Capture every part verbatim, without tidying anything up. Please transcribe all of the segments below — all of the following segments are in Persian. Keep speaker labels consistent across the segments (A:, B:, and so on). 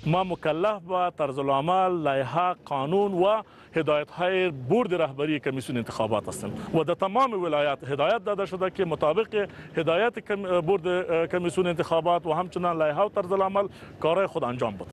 A: ما مکلف به طرز العمل، لایحه، قانون و هدایت های بورد رهبری کمیسیون انتخابات هستیم و در تمام ولایات هدایت داده شده که مطابق هدایت بورد کمیسیون انتخابات و همچنان لایحه و طرز العمل کارهای خود انجام بده.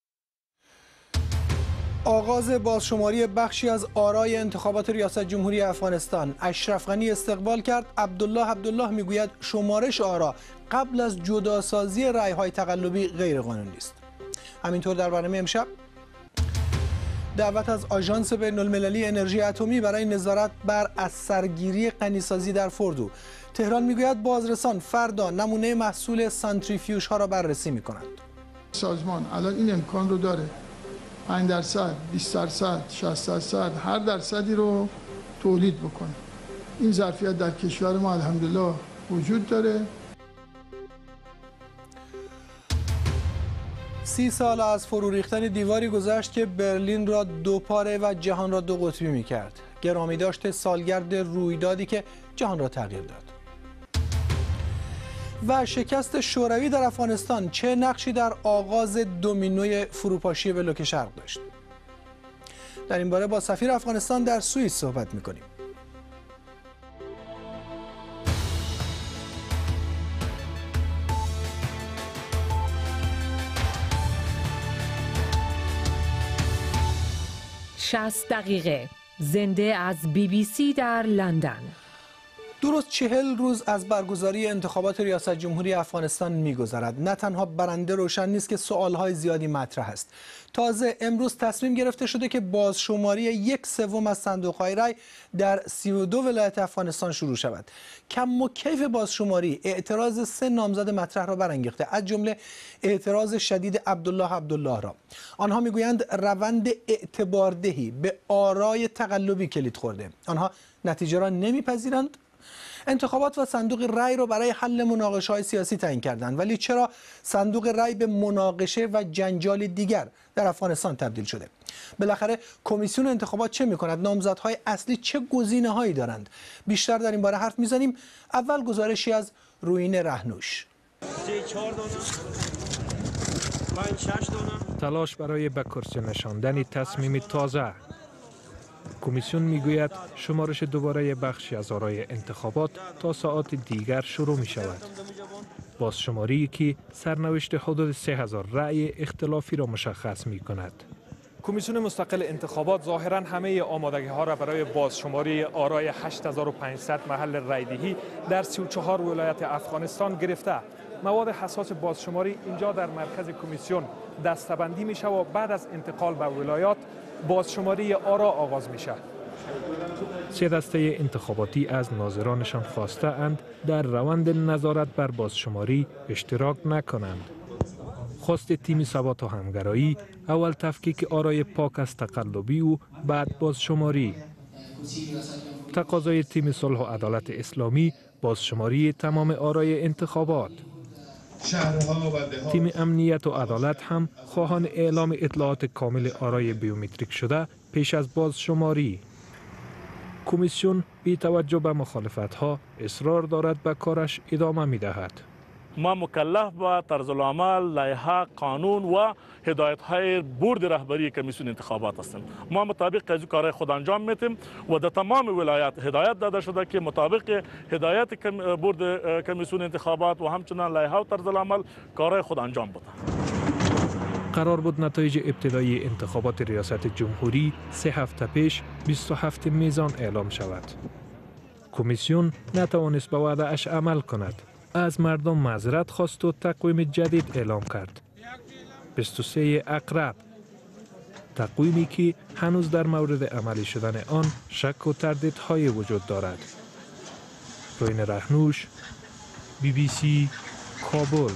B: آغاز بازشماری بخشی از آرای انتخابات ریاست جمهوری افغانستان. اشرف غنی استقبال کرد. عبدالله عبدالله میگوید شمارش آرا قبل از جداسازی رأی‌های تقلبی غیر قانونی است. همینطور در برنامه امشب دعوت از آژانس بین‌المللی انرژی اتمی برای نظارت بر از سرگیری غنیسازی در فردو. تهران میگوید بازرسان فردا نمونه محصول سانتریفیوژ ها را بررسی می‌کنند.
C: سازمان الان این امکان رو داره پنج درصد، بیست درصد، شصت درصد هر درصدی رو تولید بکنه. این ظرفیت در کشور ما الحمدلله وجود داره.
B: سی سال از فرو ریختن دیواری گذشت که برلین را دو پاره و جهان را دو قطبی می‌کرد. گرامی داشت سالگرد رویدادی که جهان را تغییر داد. و شکست شوروی در افغانستان چه نقشی در آغاز دومینوی فروپاشی بلوک شرق داشت؟ در این باره با سفیر افغانستان در سوئیس صحبت می‌کنیم.
D: شصت دقیقه زنده از بی بی سی در لندن.
B: درست چهل روز از برگزاری انتخابات ریاست جمهوری افغانستان می‌گذرد. نه تنها برنده روشن نیست که سوال‌های زیادی مطرح است. تازه امروز تصمیم گرفته شده که بازشماری یک سوم از صندوق‌های رای در سی و دو ولایت افغانستان شروع شود. کم و کیف بازشماری اعتراض سه نامزد مطرح را برانگیخته، از جمله اعتراض شدید عبدالله عبدالله را. آنها میگویند روند اعتباردهی به آرای تقلبی کلید خورده. آنها نتیجه را نمیپذیرند. انتخابات و صندوق رای را برای حل مناقشه‌های سیاسی تعیین کردند، ولی چرا صندوق رای به مناقشه و جنجال دیگر در افغانستان تبدیل شده؟ بالاخره کمیسیون انتخابات چه می‌کند؟ نامزدهای اصلی چه گزینه‌هایی دارند؟ بیشتر در این باره حرف می‌زنیم. اول گزارشی از رویین رهنوش.
E: تلاش برای به کرسی نشاندن تصمیم تازه. کمیسیون میگوید شمارش دوباره بخشی از آرای انتخابات تا ساعات دیگر شروع می شود. بازشماری که سرنوشت حدود سه هزار رأی اختلافی را مشخص می کند.
F: کمیسیون مستقل انتخابات ظاهراً همه آمادگی ها را برای بازشماری آرای هشت هزار و پانصد محل رایدهی در سی و چهار ولایت افغانستان گرفته. مواد حساس بازشماری اینجا در مرکز کمیسیون دسته‌بندی می شود و بعد از انتقال به ولایات بازشماری آرا آغاز می شود.
E: سه دسته انتخاباتی از ناظرانشان خواسته اند در روند نظارت بر بازشماری اشتراک نکنند. خواست تیم ثبات و همگرایی اول تفکیک آرای پاک از تقلبی و بعد بازشماری. تقاضای تیم صلح و عدالت اسلامی بازشماری تمام آرای انتخابات. تیم امنیت و عدالت هم خواهان اعلام اطلاعات کامل آرای بیومتریک شده پیش از بازشماری. کمیسیون بی توجه به مخالفت‌ها اصرار دارد به کارش ادامه می‌دهد.
A: ما مکلف به طرز العمل، لایحه، قانون و هدایت های بورد رهبری کمیسیون انتخابات هستیم. ما مطابق از کارهای خود انجام میتیم و در تمام ولایات هدایت داده شده که مطابق هدایت بورد کمیسیون انتخابات و همچنان لایحه و طرز العمل کارهای خود انجام بده.
E: قرار بود نتایج ابتدایی انتخابات ریاست جمهوری سه هفته پیش بیست و هفتم میزان اعلام شود. کمیسیون نتوانست به وعده اش عمل کند. از مردم معذرت خواست و تقویم جدید اعلام کرد. بیست و سه عقرب. تقویمی که هنوز در مورد عملی شدن آن شک و تردیدهای وجود دارد. رویین رهنوش، بی بی سی، کابل.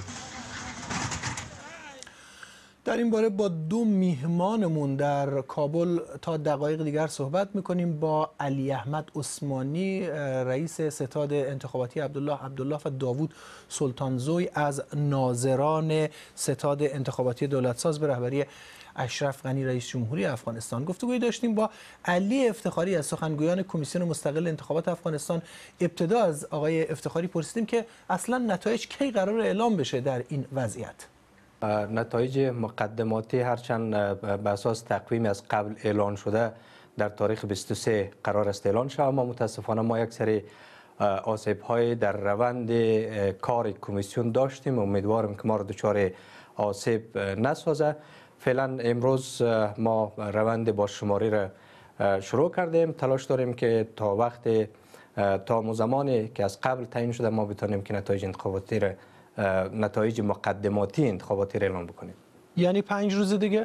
B: در این باره با دو میهمانمون در کابل تا دقایق دیگر صحبت میکنیم. با علی احمد عثمانی رئیس ستاد انتخاباتی عبدالله عبدالله و داوود سلطانزوی از ناظران ستاد انتخاباتی دولتساز به رهبری اشرف غنی رئیس جمهوری افغانستان گفتگویی داشتیم. با علی افتخاری از سخنگویان کمیسیون مستقل انتخابات افغانستان ابتدا از آقای افتخاری پرسیدیم که اصلا نتایج کی قرار اعلام بشه در این وضعیت.
G: نتایج مقدماتی هرچند به اساس تقویم از قبل اعلان شده در تاریخ بیست و سه قرار است اعلان شود، اما متاسفانه ما یک سری آسیب های در روند کار کمیسیون داشتیم. امیدوارم که ما را دچار آسیب نسازه. فعلا امروز ما روند بازشماری را شروع کردیم. تلاش داریم که تا وقت تا زمانی که از قبل تعیین شده ما بتونیم که نتایج انتخاباتی را نتایج مقدماتی انتخاباتی را اعلام بکنیم.
B: یعنی پنج روز دیگه؟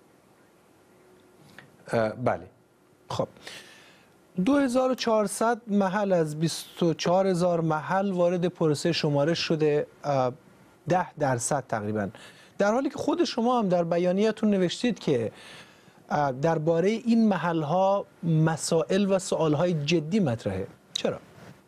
G: بله.
B: خب دو هزار و چهارصد محل از بیست و چهار هزار محل وارد پروسه شمارش شده، ده درصد تقریبا، در حالی که خود شما هم در بیانیه‌تون نوشتید که درباره این محل‌ها مسائل و سوال‌های جدی مطرحه. چرا؟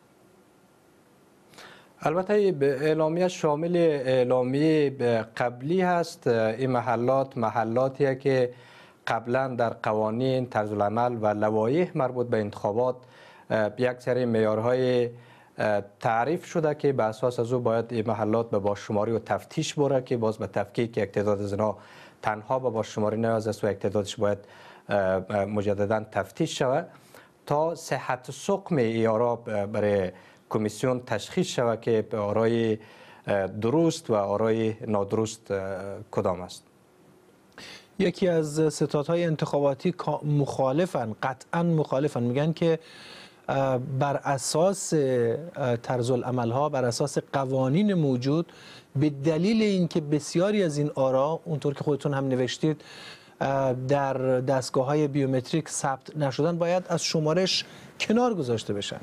G: البته اعلامیه شامل اعلامیه قبلی هست. این محلات محلاتیه که قبلا در قوانین، طرز العمل و لوایح مربوط به انتخابات یک سری معیارهای تعریف شده که به اساس از او باید این محلات به بازشماری و تفتیش بره که باز به تفکیک یک تعداد از اینا تنها به بازشماری نیاز است و یک تعدادش باید مجددا تفتیش شود تا صحت سقم ای آرا برای کمیسیون تشخیص شود که آرای درست و آرای نادرست کدام است.
B: یکی از ستادهای انتخاباتی مخالفن، قطعا مخالفن، میگن که بر اساس طرز العمل ها، بر اساس قوانین موجود، به دلیل اینکه بسیاری از این آرا اونطور که خودتون هم نوشتید در دستگاه های بیومتریک ثبت نشدن، باید از شمارش کنار گذاشته بشن.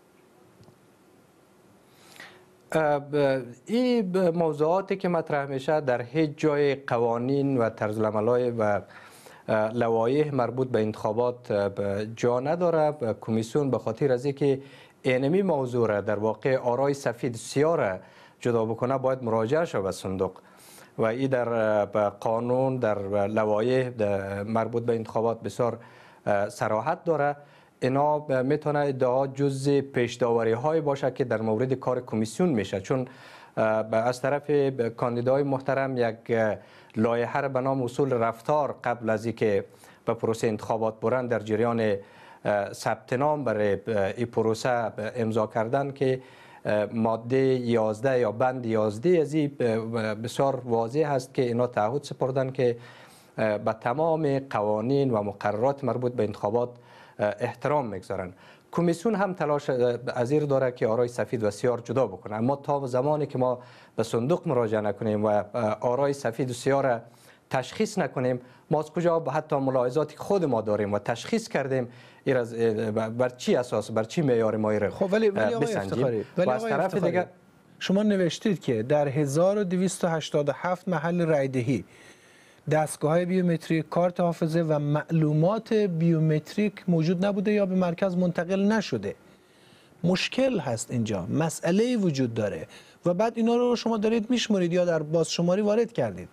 G: این موضوعاتی که مطرح میشه در هیچ جای قوانین و طرز العمل و لوایح مربوط به انتخابات جا نداره. کمیسیون به خاطر از اینکه اینمی موضوع را در واقع آرای سفید سیاه را جدا بکنه باید مراجعه شود به صندوق و این در قانون، در لوایح مربوط به انتخابات بسیار صراحت داره. اینا میتونه ادعا جزء پیش داوری های باشه که در مورد کار کمیسیون میشه، چون از طرف کاندیدای محترم یک لایحه را به نام اصول رفتار قبل از اینکه به پروسه انتخابات برند در جریان ثبت نام برای این پروسه امضا کردن که ماده یازده یا بند یازده از این بسیار واضح است که اینا تعهد سپردن که به تمام قوانین و مقررات مربوط به انتخابات احترام میگذارن. کمیسیون هم تلاش ازیر داره که آرای سفید و سیاه جدا بکنه، اما تا زمانی که ما به صندوق مراجعه نکنیم و آرای سفید و سیاه را تشخیص نکنیم، ما از کجا حتی ملاحظاتی که خود ما داریم و تشخیص کردیم این از بر چی اساس، بر چی معیار ما را
B: خب ولی ولی آقای افتخاری، ولی آقای افتخاری شما نوشتید که در هزار و دویست و هشتاد و هفت محل رایدهی دستگاه بیومتریک، کارت حافظه و معلومات بیومتریک موجود نبوده یا به مرکز منتقل نشده. مشکل هست اینجا، مسئله وجود داره و بعد اینا رو شما دارید میشمرید یا در بازشماری وارد کردید.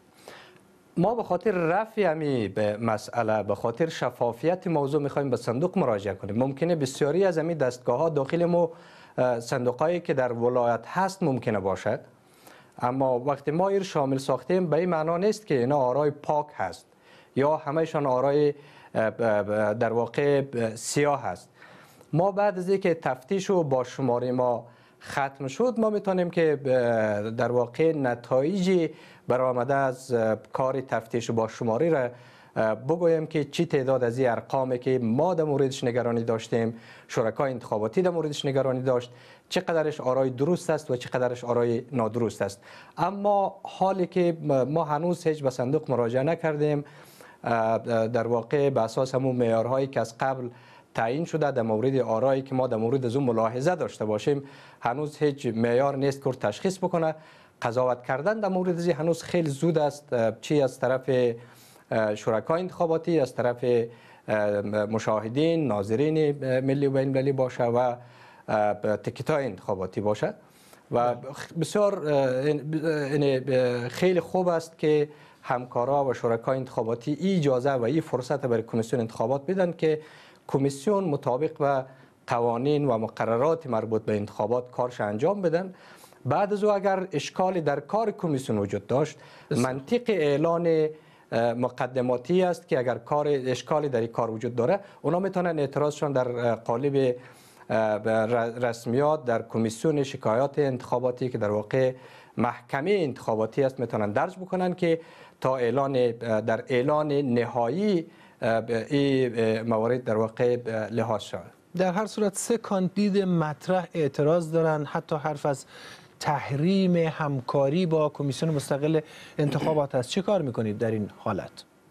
G: ما به خاطر رفع همی به مسئله، به خاطر شفافیت موضوع میخوایم به صندوق مراجعه کنیم. ممکنه بسیاری از همی دستگاه ها داخل ما صندوقایی که در ولایت هست ممکنه باشد، اما وقتی ما این شامل ساختیم به این معنا نیست که اینا آرای پاک هست یا همهشان آرای در واقع سیاه هست. ما بعد از اینکه تفتیش و بازشماری ما ختم شد، ما میتونیم که در واقع نتایج برآمده از کار تفتیش و بازشماری را بگویم که چی تعداد از این ارقامی که ما در موردش نگرانی داشتیم، شرکای انتخاباتی در موردش نگرانی داشت، چقدرش آرای درست است و چقدرش آرای نادرست است. اما حالی که ما هنوز هیچ به صندوق مراجعه نکردیم، در واقع به اساس همون معیارهایی که از قبل تعیین شده در مورد آرایی که ما در مورد از اون ملاحظه داشته باشیم، هنوز هیچ معیار نیست که تشخیص بکنه. قضاوت کردن در مورد از هنوز خیلی زود است، چی از طرف شرکای انتخاباتی، از طرف مشاهدین، ناظرین ملی و بین المللی باشه و تکیت‌های انتخاباتی باشه و بسیار خیلی خوب است که همکارا و شرکای انتخاباتی ای اجازه و ای فرصت برای کمیسیون انتخابات بدن که کمیسیون مطابق با قوانین و مقررات مربوط به انتخابات کارش انجام بدن. بعد از او اگر اشکالی در کار کمیسیون وجود داشت، منطق اعلان مقدماتی است که اگر کار اشکالی در این کار وجود داره، اونا میتونن اعتراضشان در قالب رسمیات در کمیسیون شکایات انتخاباتی که در واقع محکمه انتخاباتی است میتونن درج بکنن که تا اعلان در اعلان نهایی این موارد در واقع لحاظ شود.
B: در هر صورت سه کاندید مطرح اعتراض دارن، حتی حرف از تحریم همکاری با کمیسیون مستقل انتخابات است. چه کار میکنید در این حالت؟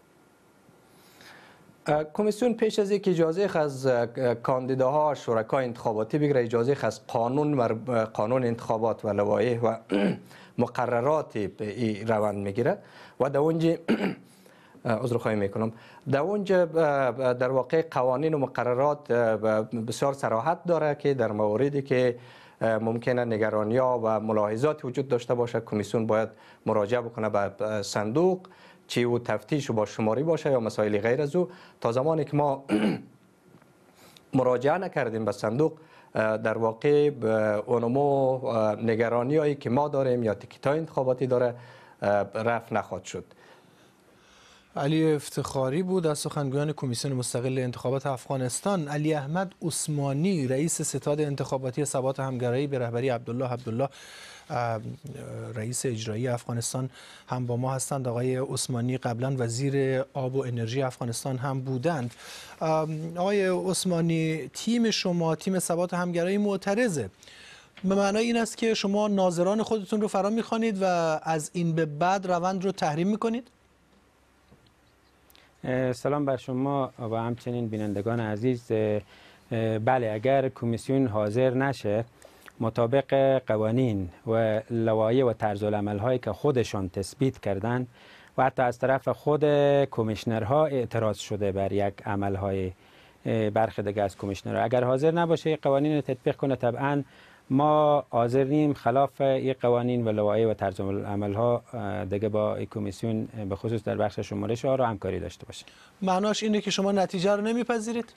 G: کمیسیون پیش از اینکه اجازه از کاندیداها شرکای انتخاباتی بگیره، اجازه از قانون قانون انتخابات و لوایح و مقررات این روند میگیره و در اونجا عذرخواهی میکنم در اونجا در واقع قوانین و مقررات بسیار صراحت داره که در مواردی که ممکنه نگرانی ها و ملاحظات وجود داشته باشه، کمیسیون باید مراجعه بکنه به صندوق، چی او تفتیش و با شماری باشه یا مسائل غیر از او. تا زمانی که ما مراجعه نکردیم به صندوق، در واقع اونمو نگرانی هایی که ما داریم یا تیکیت های انتخاباتی داره رفع نخواهد شد.
B: علی افتخاری بود از سخنگویان کمیسیون مستقل انتخابات افغانستان. علی احمد عثمانی رئیس ستاد انتخاباتی ثبات همگرایی به رهبری عبدالله عبدالله رئیس اجرایی افغانستان هم با ما هستند. آقای عثمانی قبلا وزیر آب و انرژی افغانستان هم بودند. آقای عثمانی، تیم شما، تیم ثبات همگرایی معترضه. به معنای این است که شما ناظران خودتون رو فرا می‌خوانید و از این به بعد روند رو تحریم می‌کنید؟
H: سلام بر شما و همچنین بینندگان عزیز. بله، اگر کمیسیون حاضر نشه مطابق قوانین و لوایح و طرزالعمل هایی که خودشان تثبیت کردن و حتی از طرف خود کمیشنرها اعتراض شده بر یک عمل های برخی دیگه از کمیشنرها، اگر حاضر نباشه قوانین رو تطبیق کنه، طبعا ما حاضر نیم خلاف این قوانین و لوایح و طرزالعمل ها دیگه با این کمیسیون به خصوص در بخش شمارش ها را همکاری داشته باشه.
B: معناش اینه که شما نتیجه رو نمیپذیرید؟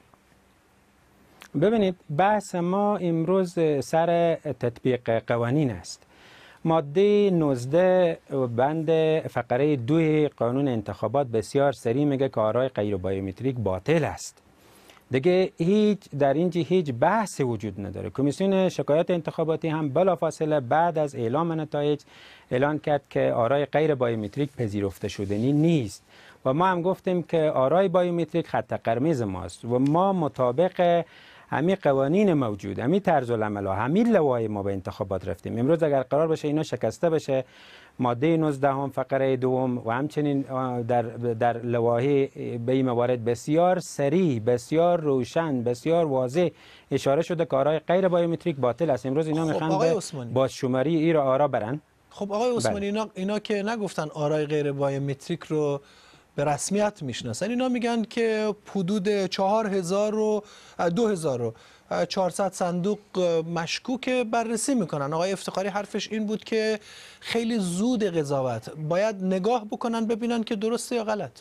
H: ببینید، بحث ما امروز سر تطبیق قوانین است. ماده نوزده بند فقره دو قانون انتخابات بسیار سریع میگه که آرای غیر بایومتریک باطل است. دیگه هیچ در اینجا هیچ بحث وجود نداره. کمیسیون شکایات انتخاباتی هم بلافاصله بعد از اعلام نتایج اعلان کرد که آرای غیر بایومتریک پذیرفته شدنی نیست و ما هم گفتیم که آرای بایومتریک خط قرمز ماست و ما مطابق همین قوانین موجود، همین طرزالعمل ها، همین لوایح ما به انتخابات رفتیم. امروز اگر قرار باشه اینا شکسته بشه، ماده نوزده هم فقره دوم و همچنین در در لوایح به این موارد بسیار سریع، بسیار روشن، بسیار واضح اشاره شده که آرای غیر بایومتریک باطل است. امروز اینا میخوان با شماری ای را آرا برن.
B: خب آقای عثمانی، اینا اینا که نگفتن آرای غیر بایومتریک رو به رسمیت میشناسن، اینا میگن که حدود چهار هزار و دو هزار و چهارصد صندوق مشکوک بررسی میکنن. آقای افتخاری حرفش این بود که خیلی زود قضاوت، باید نگاه بکنن ببینن که درسته یا غلط.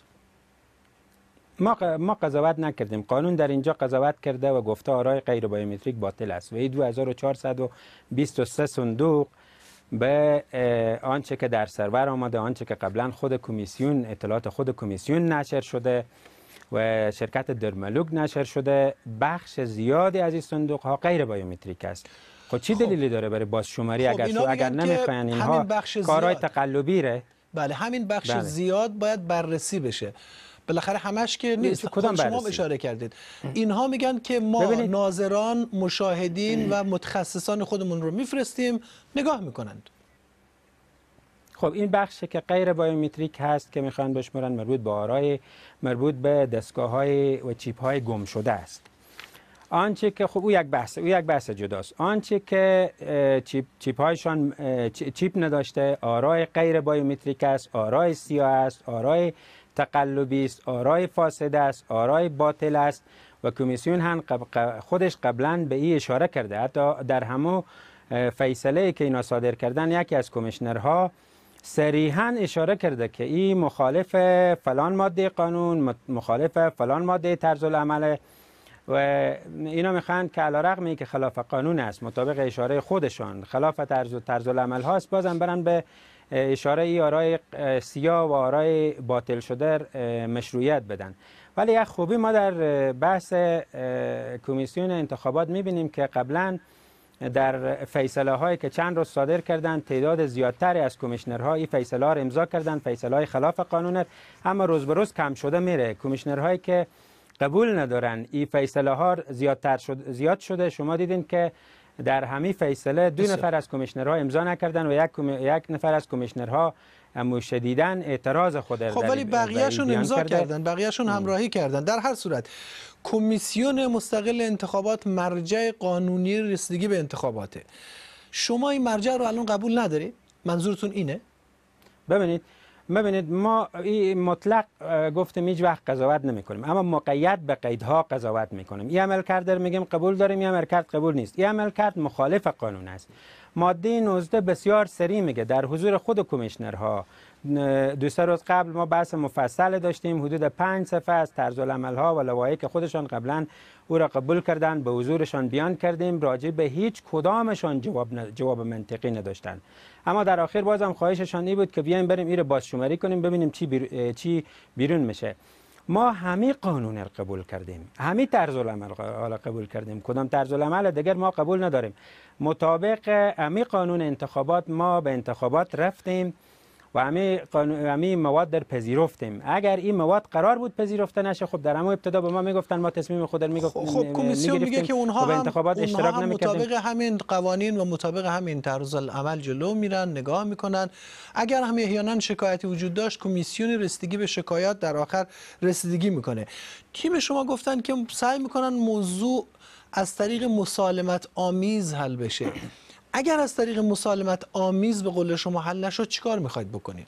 H: ما ما قضاوت نکردیم. قانون در اینجا قضاوت کرده و گفته آرای غیر بایومتریک باطل است و این دو هزار و چهارصد و بیست و سه صندوق به آنچه که در سرور آمده، آنچه که قبلا خود کمیسیون، اطلاعات خود کمیسیون نشر شده و شرکت درملوگ نشر شده، بخش زیادی از این صندوق ها غیر بایومتریک است. خب چی دلیلی داره برای بازشماری؟
B: خب
H: اگر اگر نمیخواین اینها کارهای تقلبی ره؟
B: بله، همین بخش بله. زیاد باید بررسی بشه. بالاخره همش که نیست.
H: کدام
B: شما اشاره کردید. اینها میگن که ما ببینید. ناظران، مشاهدین و متخصصان خودمون رو میفرستیم، نگاه میکنند.
H: خب این بخشی که غیر بایومتریک هست که میخوان بشمارن مربوط به آرای مربوط به دستگاه‌های و چیپ‌های گم شده است. آنچه که خب او یک بحث او یک بحث جداست. آنچه که چیپ چیپ‌هایشان چیپ نداشته، آرای غیر بایومتریک است، آرای سیاه است، آرای تقلبی است، آرای فاسد است، آرای باطل است و کمیسیون هم خودش قبلا به این اشاره کرده. حتی در همو فیصله که اینا صادر کردن، یکی از کمیشنرها صریحاً اشاره کرده که این مخالف فلان ماده قانون، مخالف فلان ماده طرزالعمل و اینا میخوان که علیرغم اینکه خلاف قانون است، مطابق اشاره خودشان خلاف طرز و طرز العمل هاست، بازم برن به اشاره ای آرای سیاه و آرای باطل شده مشروعیت بدن. ولی یک خوبی ما در بحث کمیسیون انتخابات میبینیم که قبلا در فیصله هایی که چند روز صادر کردن، تعداد زیادتری از کمیشنرها این فیصله ها را امضا کردن، فیصله های خلاف قانون، اما روز به روز کم شده میره. کمیشنرهایی که قبول ندارن این فیصله ها زیادتر شد زیاد شده. شما دیدین که در همین فیصله دو نفر از کمیشنرها امضا نکردن و یک یک نفر از کمیشنرها امو شدیدن اعتراض خود
B: خب ولی بقیه‌شون امضا کردن، بقیه‌شون همراهی کردن. در هر صورت کمیسیون مستقل انتخابات مرجع قانونی رسیدگی به انتخاباته. شما این مرجع رو الان قبول ندارید؟ منظورتون اینه؟
H: ببینید ببینید ما این مطلق گفتم هیچ وقت قضاوت نمی‌کنیم، اما مقید به قیدها قضاوت می‌کنیم. این عمل کرد میگیم قبول داریم، این عمل کرد قبول نیست. این عمل کرد مخالف قانون است. ماده نوزده بسیار سریع میگه در حضور خود کمیشنرها. دو سه روز قبل ما بحث مفصل داشتیم، حدود پنج صفحه از طرز العمل‌ها و لوایحی که خودشان قبلا او را قبول کردن به حضورشان بیان کردیم، راجع به هیچ کدامشان جواب جواب منطقی نداشتن. اما در آخر بازم خواهششان این بود که بیایم بریم این را بازشماری کنیم ببینیم چی بیر... چی بیرون میشه. ما همه قانون را قبول کردیم، همه طرز العمل را قبول کردیم، کدام طرز العمل دیگر ما قبول نداریم. مطابق همه قانون انتخابات ما به انتخابات رفتیم و همه همه مواد در پذیرفتیم. اگر این مواد قرار بود پذیرفته نشه، خب در همون ابتدا به ما میگفتن ما تصمیم خود را میگفتیم.
B: خب کمیسیون میگه که اونها هم
H: انتخابات اشتراک
B: هم
H: نمی‌کردیم.
B: مطابق همین قوانین و مطابق همین طرز العمل جلو میرن، نگاه میکنن. اگر هم احیانا شکایتی وجود داشت، کمیسیون رسیدگی به شکایات در آخر رسیدگی میکنه. تیم شما گفتن که سعی میکنن موضوع از طریق مسالمت آمیز حل بشه. اگر از طریق مسالمت آمیز به قول شما حل نشد، چیکار میخواید بکنید؟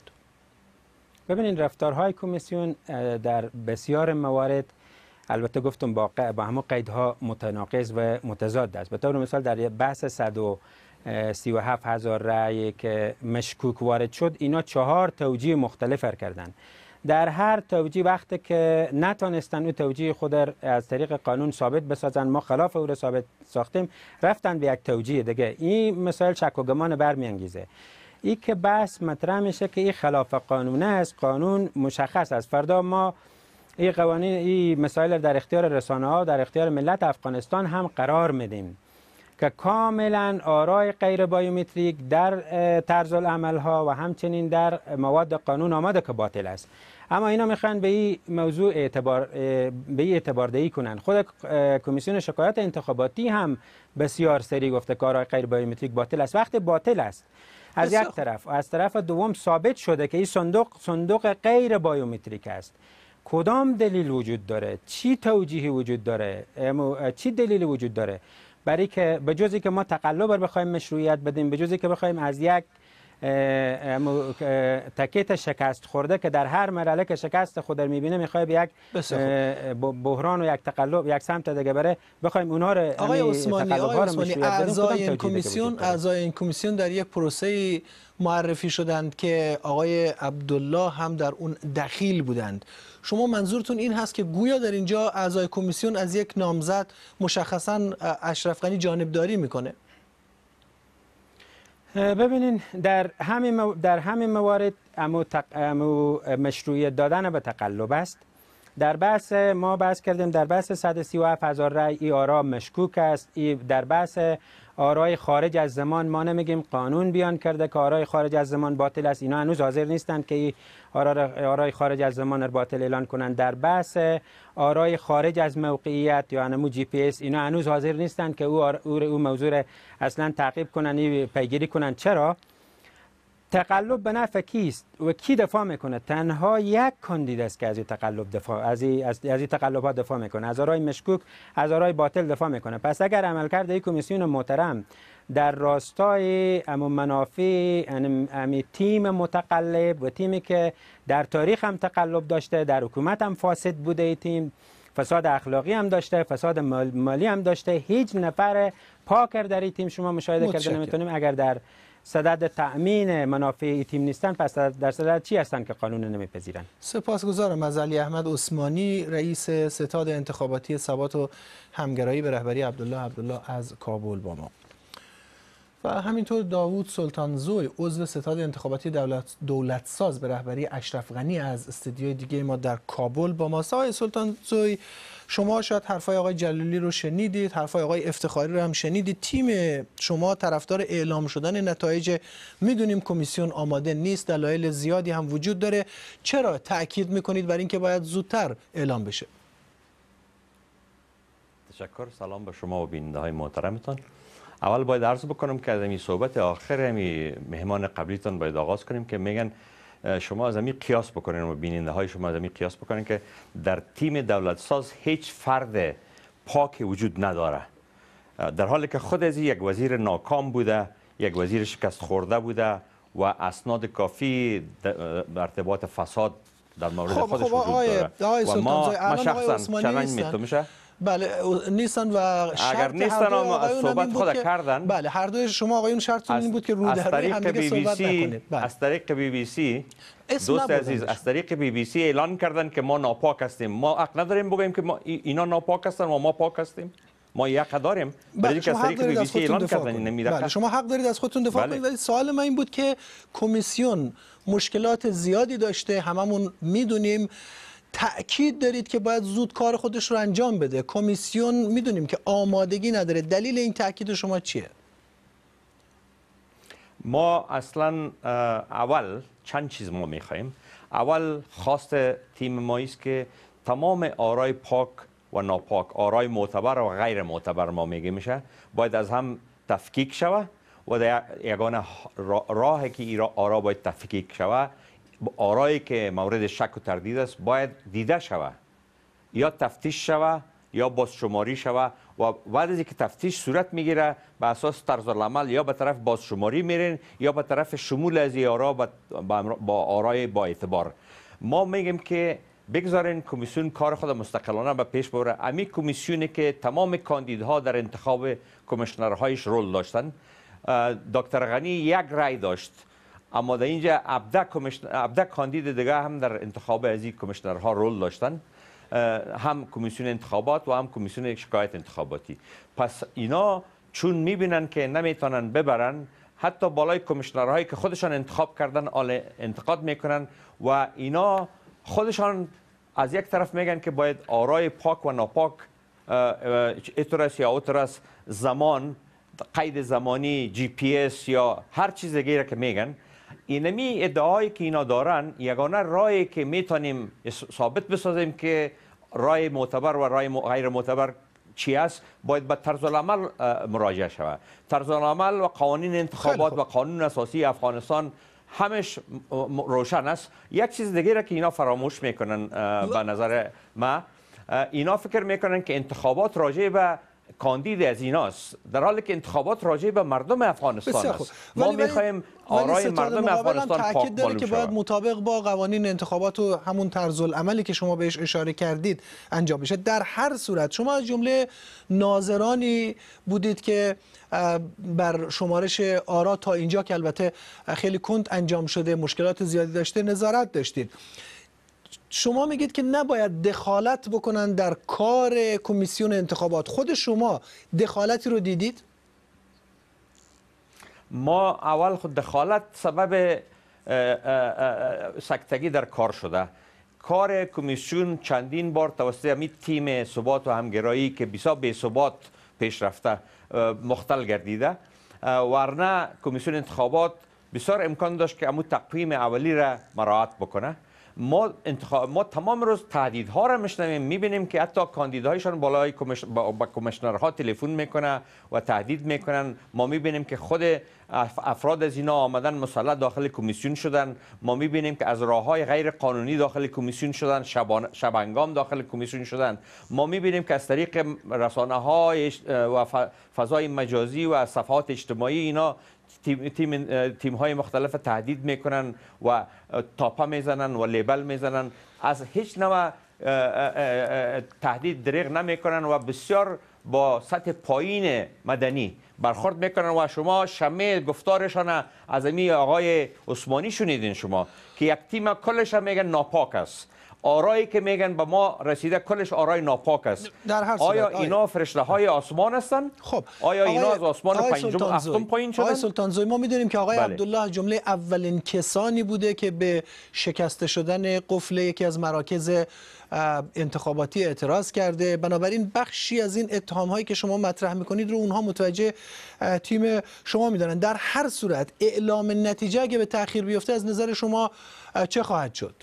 H: ببینید رفتارهای کمیسیون در بسیار موارد البته گفتم با با همه قیدها متناقض و متضاد است. به طور مثال در بحث صد و سی و هفت هزار رأی که مشکوک وارد شد، اینا چهار توجیه مختلف کردند. در هر توجیه وقتی که نتونستن اون توجیه خود از طریق قانون ثابت بسازن، ما خلاف او را ثابت ساختیم، رفتن به یک توجیه دیگه. این مسائل شک و گمان برمیانگیزه. این که بحث مطرح میشه که این خلاف قانون است، قانون مشخص است. فردا ما این قوانین این مسائل در اختیار رسانه ها، در اختیار ملت افغانستان هم قرار میدیم که کاملا آرای غیر بایومتریک در طرز العمل ها و همچنین در مواد قانون آمده که باطل است. اما اینا میخوان به این موضوع اعتبار به این اعتبار دهی کنن. خود کمیسیون شکایات انتخاباتی هم بسیار سریع گفته که آرای غیر بایومتریک باطل است. وقتی باطل است از یک طرف، از طرف دوم ثابت شده که این صندوق صندوق غیر بایومتریک است، کدام دلیل وجود داره؟ چی توجیهی وجود داره؟ چی دلیلی وجود داره برای که به جزی که ما تقلب رو بخوایم مشروعیت بدیم، به جزی که بخوایم از یک تکیت شکست خورده که در هر مرحله که شکست خود رو میبینه میخواد به یک بحران و یک تقلب یک سمت دیگه بره، بخوایم اونها رو
B: آقای عثمانی آقای عثمانی اعضای این
H: کمیسیون
B: اعضای این کمیسیون در یک پروسه معرفی شدند که آقای عبدالله هم در اون دخیل بودند. شما منظورتون این هست که گویا در اینجا اعضای کمیسیون از یک نامزد مشخصاً اشرف غنی جانبداری میکنه؟
H: ببینین در همین در همین موارد امو, تق... امو مشروعیت دادن به تقلب است. در بحث ما بحث کردیم در بحث صد و سی و هفت هزار رأی ای آرا مشکوک است. ای در بحث آرای خارج از زمان ما نمیگیم قانون بیان کرده که آرای خارج از زمان باطل است. اینا هنوز حاضر نیستند که ای آرای خارج از زمان را باطل اعلان کنند. در بحث آرای خارج از موقعیت یا همون جی پی اس اینا هنوز حاضر نیستند که او او, او موضوع اصلا تعقیب کنن، پیگیری کنن. چرا؟ تقلب به نفع کیست و کی دفاع میکنه؟ تنها یک کاندید است که از این تقلب دفاع از این از این تقلبات دفاع میکنه، از آرای مشکوک، از آرای باطل دفاع میکنه. پس اگر عملکرد این کمیسیون محترم در راستای ام منافع ام تیم متقلب و تیمی که در تاریخ هم تقلب داشته، در حکومت هم فاسد بوده، ای تیم فساد اخلاقی هم داشته، فساد مالی هم داشته، هیچ نفر پاک در این تیم شما مشاهده کرده نمیتونیم. اگر در صدد تأمین منافع تیم نیستن، پس در صدد چی هستن که قانون نمیپذیرن؟
B: سپاسگزارم از علی احمد عثمانی، رئیس ستاد انتخاباتی ثبات و همگرایی به رهبری عبدالله عبدالله از کابل با ما. و همینطور داوود سلطانزوی، عضو ستاد انتخاباتی دولت دولتساز به رهبری اشرف غنی از استودیوی دیگه ما در کابل با ما. آقای سلطانزوی، شما شاید حرفای آقای جلالی رو شنیدید، حرفای آقای افتخاری رو هم شنیدید. تیم شما طرفدار اعلام شدن نتایج، میدونیم کمیسیون آماده نیست، دلایل زیادی هم وجود داره. چرا تأکید میکنید بر اینکه باید زودتر اعلام بشه؟
I: تشکر. سلام به شما و بیننده های محترمتان. اول باید عرض بکنم که از این صحبت آخر همی مهمان قبلیتان باید آغاز کنیم که میگن شما از این قیاس بکنین و بیننده های شما از این قیاس بکنین که در تیم دولت ساز هیچ فرد پاک وجود نداره، در حالی که خود از یک وزیر ناکام بوده، یک وزیر شکست خورده بوده و اسناد کافی در ارتباط فساد در مورد
B: خب
I: خودش
B: خب
I: وجود داره
B: و ما ما
I: شخصا چالش میتونم میشه.
B: بله نیستن و
I: اگر نیستن هم صحبت خود کردن.
B: بله هر دوی شما آقایون شرطتون این بود که رو در روی هم دیگه صحبت نکنید. بله.
I: از طریق بی بی سی دوست عزیز از طریق بی بی سی اعلان کردن که ما ناپاک هستیم. ما حق نداریم بگیم که ما اینا ناپاک هستن و ما پاک هستیم. ما حق داریم.
B: بله
I: که از طریق بی بی سی اعلان کردن نمیره.
B: بله شما حق دارید از خودتون دفاع کنید. ولی سوال من این بود که کمیسیون مشکلات زیادی داشته، هممون میدونیم. تأکید دارید که باید زود کار خودش رو انجام بده. کمیسیون میدونیم که آمادگی نداره. دلیل این تأکید شما چیه؟
I: ما اصلا اول چند چیز ما میخوایم. اول خواست تیم ما است که تمام آرای پاک و ناپاک، آرای معتبر و غیر معتبر ما میگه میشه، باید از هم تفکیک شوه و در یگانه راهی که ایرا آرا باید تفکیک شوه، آرایی که مورد شک و تردید است باید دیده شوه، یا تفتیش شوه یا بازشماری شوه و بعد از اینکه تفتیش صورت میگیره به اساس طرز العمل یا به طرف بازشماری میرین یا به طرف شمول از این آرا با آرای با اعتبار. ما میگیم که بگذارین کمیسیون کار خود مستقلانه به پیش ببره. امی کمیسیونی که تمام کاندیدها در انتخاب کمیشنرهایش رول داشتن، دکتر غنی یک رای داشت، اما در اینجا هفده کاندید دیگه هم در انتخاب از این کمیشنرها رول داشتن، هم کمیسیون انتخابات و هم کمیسیون شکایت انتخاباتی. پس اینا چون میبینن که نمیتونن ببرن، حتی بالای کمیشنرهایی که خودشان انتخاب کردن آل انتقاد میکنن و اینا خودشان از یک طرف میگن که باید آرای پاک و ناپاک اترس یا اترس زمان، قید زمانی، جی پی اس یا هر چیز دیگه که میگن. اینمی ادعایی که اینا دارن یگانه راهی که میتونیم ثابت بسازیم که رای معتبر و رای غیر معتبر چی است، باید به طرز العمل مراجعه شود. طرز العمل و قوانین انتخابات و قانون اساسی افغانستان همش روشن است. یک چیز دیگه را که اینا فراموش میکنن به نظر ما، اینا فکر میکنن که انتخابات راجع به کاندید از ایناست، در حالی که انتخابات راجع به مردم افغانستان است. ما میخوایم آرای مردم افغانستان پاک معلوم
B: که باید مطابق با قوانین انتخابات و همون طرز العملی که شما بهش اشاره کردید انجام بشه. در هر صورت شما از جمله ناظرانی بودید که بر شمارش آرا تا اینجا که البته خیلی کند انجام شده، مشکلات زیادی داشته، نظارت داشتید. شما میگید که نباید دخالت بکنن در کار کمیسیون انتخابات. خود شما دخالتی رو دیدید؟
I: ما اول خود دخالت سبب سکتگی در کار شده. کار کمیسیون چندین بار توسط همین تیم ثبات و همگرایی که بسیار بی ثبات پیش رفته مختل گردیده، ورنه کمیسیون انتخابات بسیار امکان داشت که امو تقویم اولی را مراعات بکنه. ما انتخاب ما تمام روز تهدیدها را میشنویم، میبینیم که حتی کاندیدایشان بالای کمیش... با, با کمیشنرها تلفن میکنه و تهدید میکنن. ما میبینیم که خود افراد از اینا آمدن مسلح داخل کمیسیون شدن. ما میبینیم که از راههای غیر قانونی داخل کمیسیون شدن، شبان... شبانگام داخل کمیسیون شدن. ما میبینیم که از طریق رسانه های و فضای مجازی و صفحات اجتماعی اینا تیم, تیم, تیم های مختلف تهدید میکنن و تاپا میزنن و لیبل میزنن. از هیچ نوع تهدید دریغ نمیکنن و بسیار با سطح پایین مدنی برخورد میکنن و شما شمه گفتارشان از امی آقای عثمانی شنیدین شما که یک تیم کلش هم میگن ناپاک است. آرایی که میگن به ما رسیده کلش آرای ناپاک است.
B: در هر صورت
I: آیا اینا فرشته های آسمان هستن؟
B: خب
I: آیا اینا از آسمان پنجم هفتم پایین شدن؟
B: آقای سلطانزوی، ما میدونیم که آقای
I: بله.
B: عبدالله از جمله اولین کسانی بوده که به شکسته شدن قفل یکی از مراکز انتخاباتی اعتراض کرده. بنابراین بخشی از این اتهام هایی که شما مطرح میکنید رو اونها متوجه تیم شما میدانند. در هر صورت اعلام نتیجه اگه به تأخیر بیفته از نظر شما چه خواهد شد؟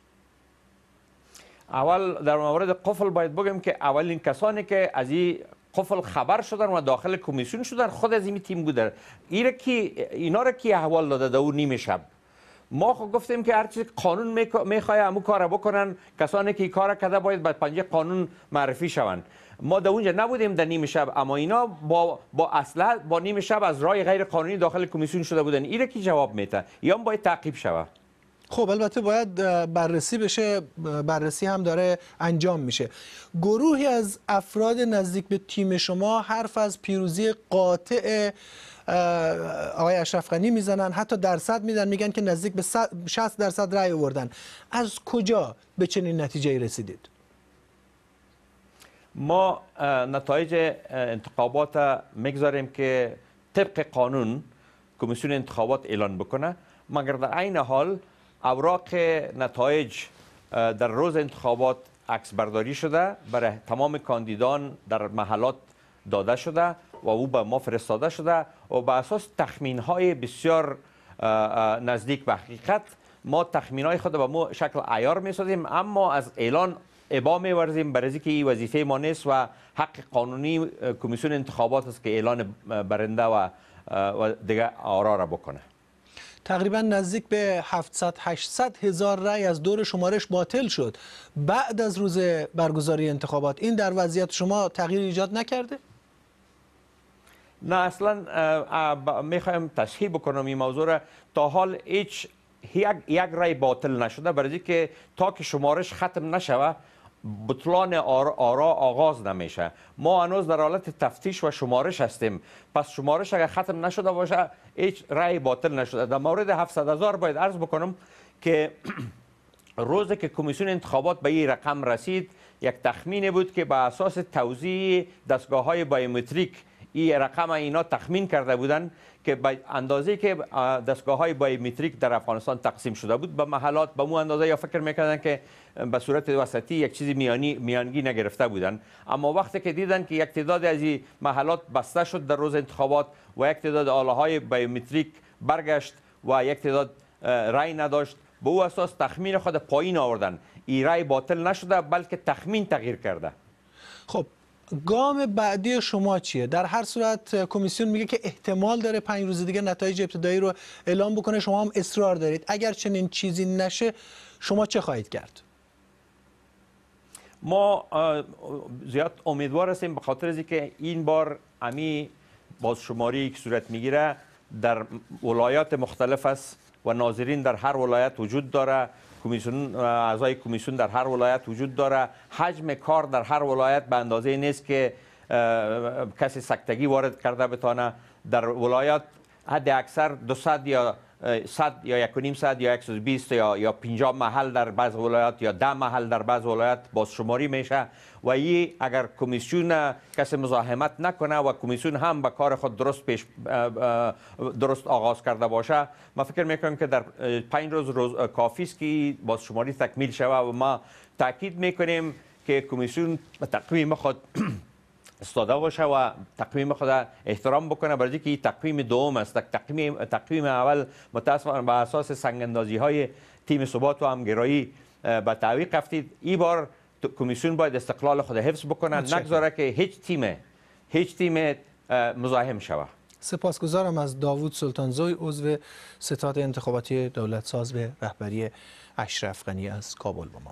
I: اول در مورد قفل باید بگم که اولین کسانی که از این قفل خبر شدن و داخل کمیسیون شدن خود از این تیم بودن. اینا کی اینا را کی احوال داده در اون نیمه شب؟ ما خب گفتیم که هر چیز قانون میخواد همون کارو بکنن. کسانی که این کار کرده باید بعد پنجه قانون معرفی شوند. ما در اونجا نبودیم در نیمه شب، اما اینا با با اسلحه با نیمه شب از راه غیر قانونی داخل کمیسیون شده بودن. اینا کی جواب میده؟ یا باید تعقیب شود.
B: خب البته باید بررسی بشه، بررسی هم داره انجام میشه. گروهی از افراد نزدیک به تیم شما حرف از پیروزی قاطع آقای اشرف غنی میزنن، حتی درصد میدن، میگن که نزدیک به شصت درصد رأی آوردن. از کجا به چنین نتیجه‌ای رسیدید؟
I: ما نتایج انتخابات میگذاریم که طبق قانون کمیسیون انتخابات اعلان بکنه، مگر در عین حال اوراق نتایج در روز انتخابات عکس برداری شده، برای تمام کاندیدان در محلات داده شده و او به ما فرستاده شده و بر اساس تخمین های بسیار نزدیک به حقیقت ما تخمین های خود به ما شکل عیار می سازیم، اما از اعلان ابا می ورزیم برای که این وظیفه ما نیست و حق قانونی کمیسیون انتخابات است که اعلان برنده و و دیگه آرا را بکنه.
B: تقریبا نزدیک به هفتصد هشتصد هزار رأی از دور شمارش باطل شد بعد از روز برگزاری انتخابات. این در وضعیت شما تغییر ایجاد نکرده؟
I: نه اصلا میخوایم تصحیح بکنم این موضوع را. تا حال هیچ یک یک رأی باطل نشده، برای که تا که شمارش ختم نشوه بطلان آرا آغاز نمیشه. ما هنوز در حالت تفتیش و شمارش هستیم، پس شمارش اگر ختم نشده باشه هیچ رأی باطل نشده. در مورد هفتصد هزار باید عرض بکنم که روزی که کمیسیون انتخابات به این رقم رسید یک تخمین بود که به اساس توزیع دستگاه های بایومتریک این رقم اینا تخمین کرده بودن که به اندازه که دستگاه های بایومتریک در افغانستان تقسیم شده بود به محلات به مو اندازه یا فکر میکردن که به صورت وسطی یک چیزی میانی میانگی نگرفته بودن. اما وقتی که دیدن که یک تعداد از این محلات بسته شد در روز انتخابات و یک تعداد آله های بایومتریک برگشت و یک تعداد رای نداشت، به او اساس تخمین خود پایین آوردن. این رای باطل نشده بلکه تخمین تغییر کرده.
B: خب گام بعدی شما چیه؟ در هر صورت کمیسیون میگه که احتمال داره پنج روز دیگه نتایج ابتدایی رو اعلام بکنه، شما هم اصرار دارید. اگر چنین چیزی نشه شما چه خواهید کرد؟
I: ما زیاد امیدوار هستیم به خاطر از اینکه این بار امی بازشماری که صورت میگیره در ولایات مختلف است و ناظرین در هر ولایت وجود داره، کمیسیون اعضای کمیسیون در هر ولایت وجود داره. حجم کار در هر ولایت به اندازه نیست که کسی سکتگی وارد کرده بتانه. در ولایت حد اکثر دویست یا صد یا یک و نیم صد یا صد و بیست یا یا پنجاه محل در بعض ولایات یا ده محل در بعض ولایات بازشماری میشه و این اگر کمیسیون کسی مزاحمت نکنه و کمیسیون هم به کار خود درست پیش درست آغاز کرده باشه، ما فکر میکنم که در پنج روز, روز کافی است که بازشماری تکمیل شود و ما تاکید میکنیم که کمیسیون به تقویم خود استاده باشه و تقویم خود احترام بکنه، برای اینکه این تقویم دوم است. تقویم تقویم اول متاسفانه بر اساس سنگ‌اندازی های تیم ثبات و همگرایی به تعویق رفتید. این بار کمیسیون باید استقلال خود حفظ بکنه، نگذاره که هیچ تیم هیچ تیم مزاحم شود.
B: سپاسگزارم از داوود سلطانزوی، عضو ستاد انتخاباتی دولت ساز به رهبری اشرف غنی از کابل با ما.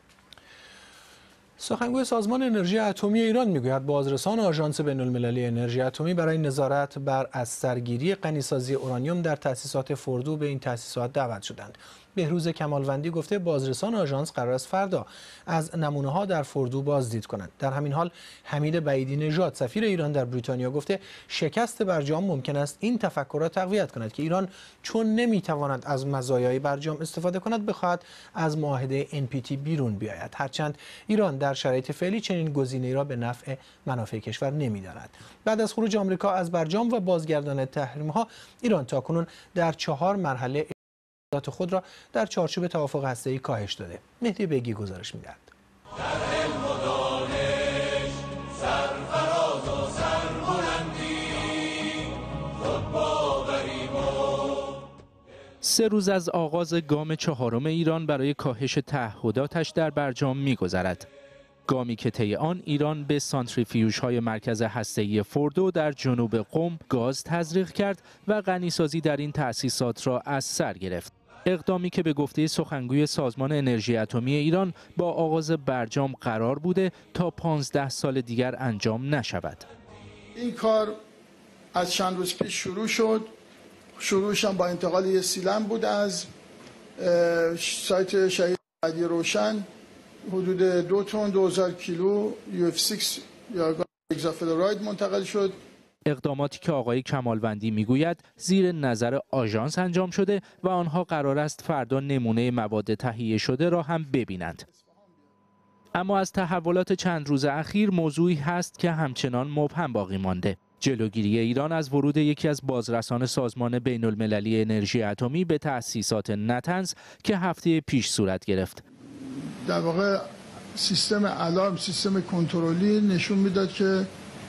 B: سخنگوی سازمان انرژی اتمی ایران میگوید بازرسان آژانس بین‌المللی انرژی اتمی برای نظارت بر از سرگیری غنیسازی اورانیوم در تأسیسات فردو به این تأسیسات دعوت شدند. بهروز کمالوندی گفته بازرسان آژانس قرار است فردا از نمونه‌ها در فوردو بازدید کنند. در همین حال حمید بعیدی نژاد سفیر ایران در بریتانیا گفته شکست برجام ممکن است این تفکر را تقویت کند که ایران چون نمیتواند از مزایای برجام استفاده کند بخواهد از معاهده ان پی تی بیرون بیاید، هرچند ایران در شرایط فعلی چنین گزینه‌ای را به نفع منافع کشور نمی‌داند. بعد از خروج آمریکا از برجام و بازگرداندن تحریم‌ها، ایران تاکنون در چهار مرحله خود را در چارچوب توافق هسته‌ای کاهش داده. مهدی بیگی گزارش می‌دهد.
J: سه روز از آغاز گام چهارم ایران برای کاهش تعهداتش در برجام می‌گذرد. گامی که طی آن ایران به سانتریفیوژهای مرکز هسته‌ای فوردو در جنوب قم گاز تزریق کرد و غنیسازی در این تأسیسات را از سر گرفت. اقدامی که به گفته سخنگوی سازمان انرژی اتمی ایران با آغاز برجام قرار بوده تا پانزده سال دیگر انجام نشود. این
C: کار از چند روز پیش شروع شد. شروعش هم با انتقال یه سیلم بود از سایت شهید علی روشن، حدود دو تن دو هزار کیلو یو اف شش یا گاز هگزافلوراید منتقل شد.
J: اقداماتی که آقای کمالوندی میگوید زیر نظر آژانس انجام شده و آنها قرار است فردا نمونه مواد تهیه شده را هم ببینند. اما از تحولات چند روز اخیر موضوعی هست که همچنان مبهم باقی مانده: جلوگیری ایران از ورود یکی از بازرسان سازمان بین المللی انرژی اتمی به تأسیسات نتنز که هفته پیش صورت گرفت.
C: در واقع سیستم الارم، سیستم کنترلی نشون میداد که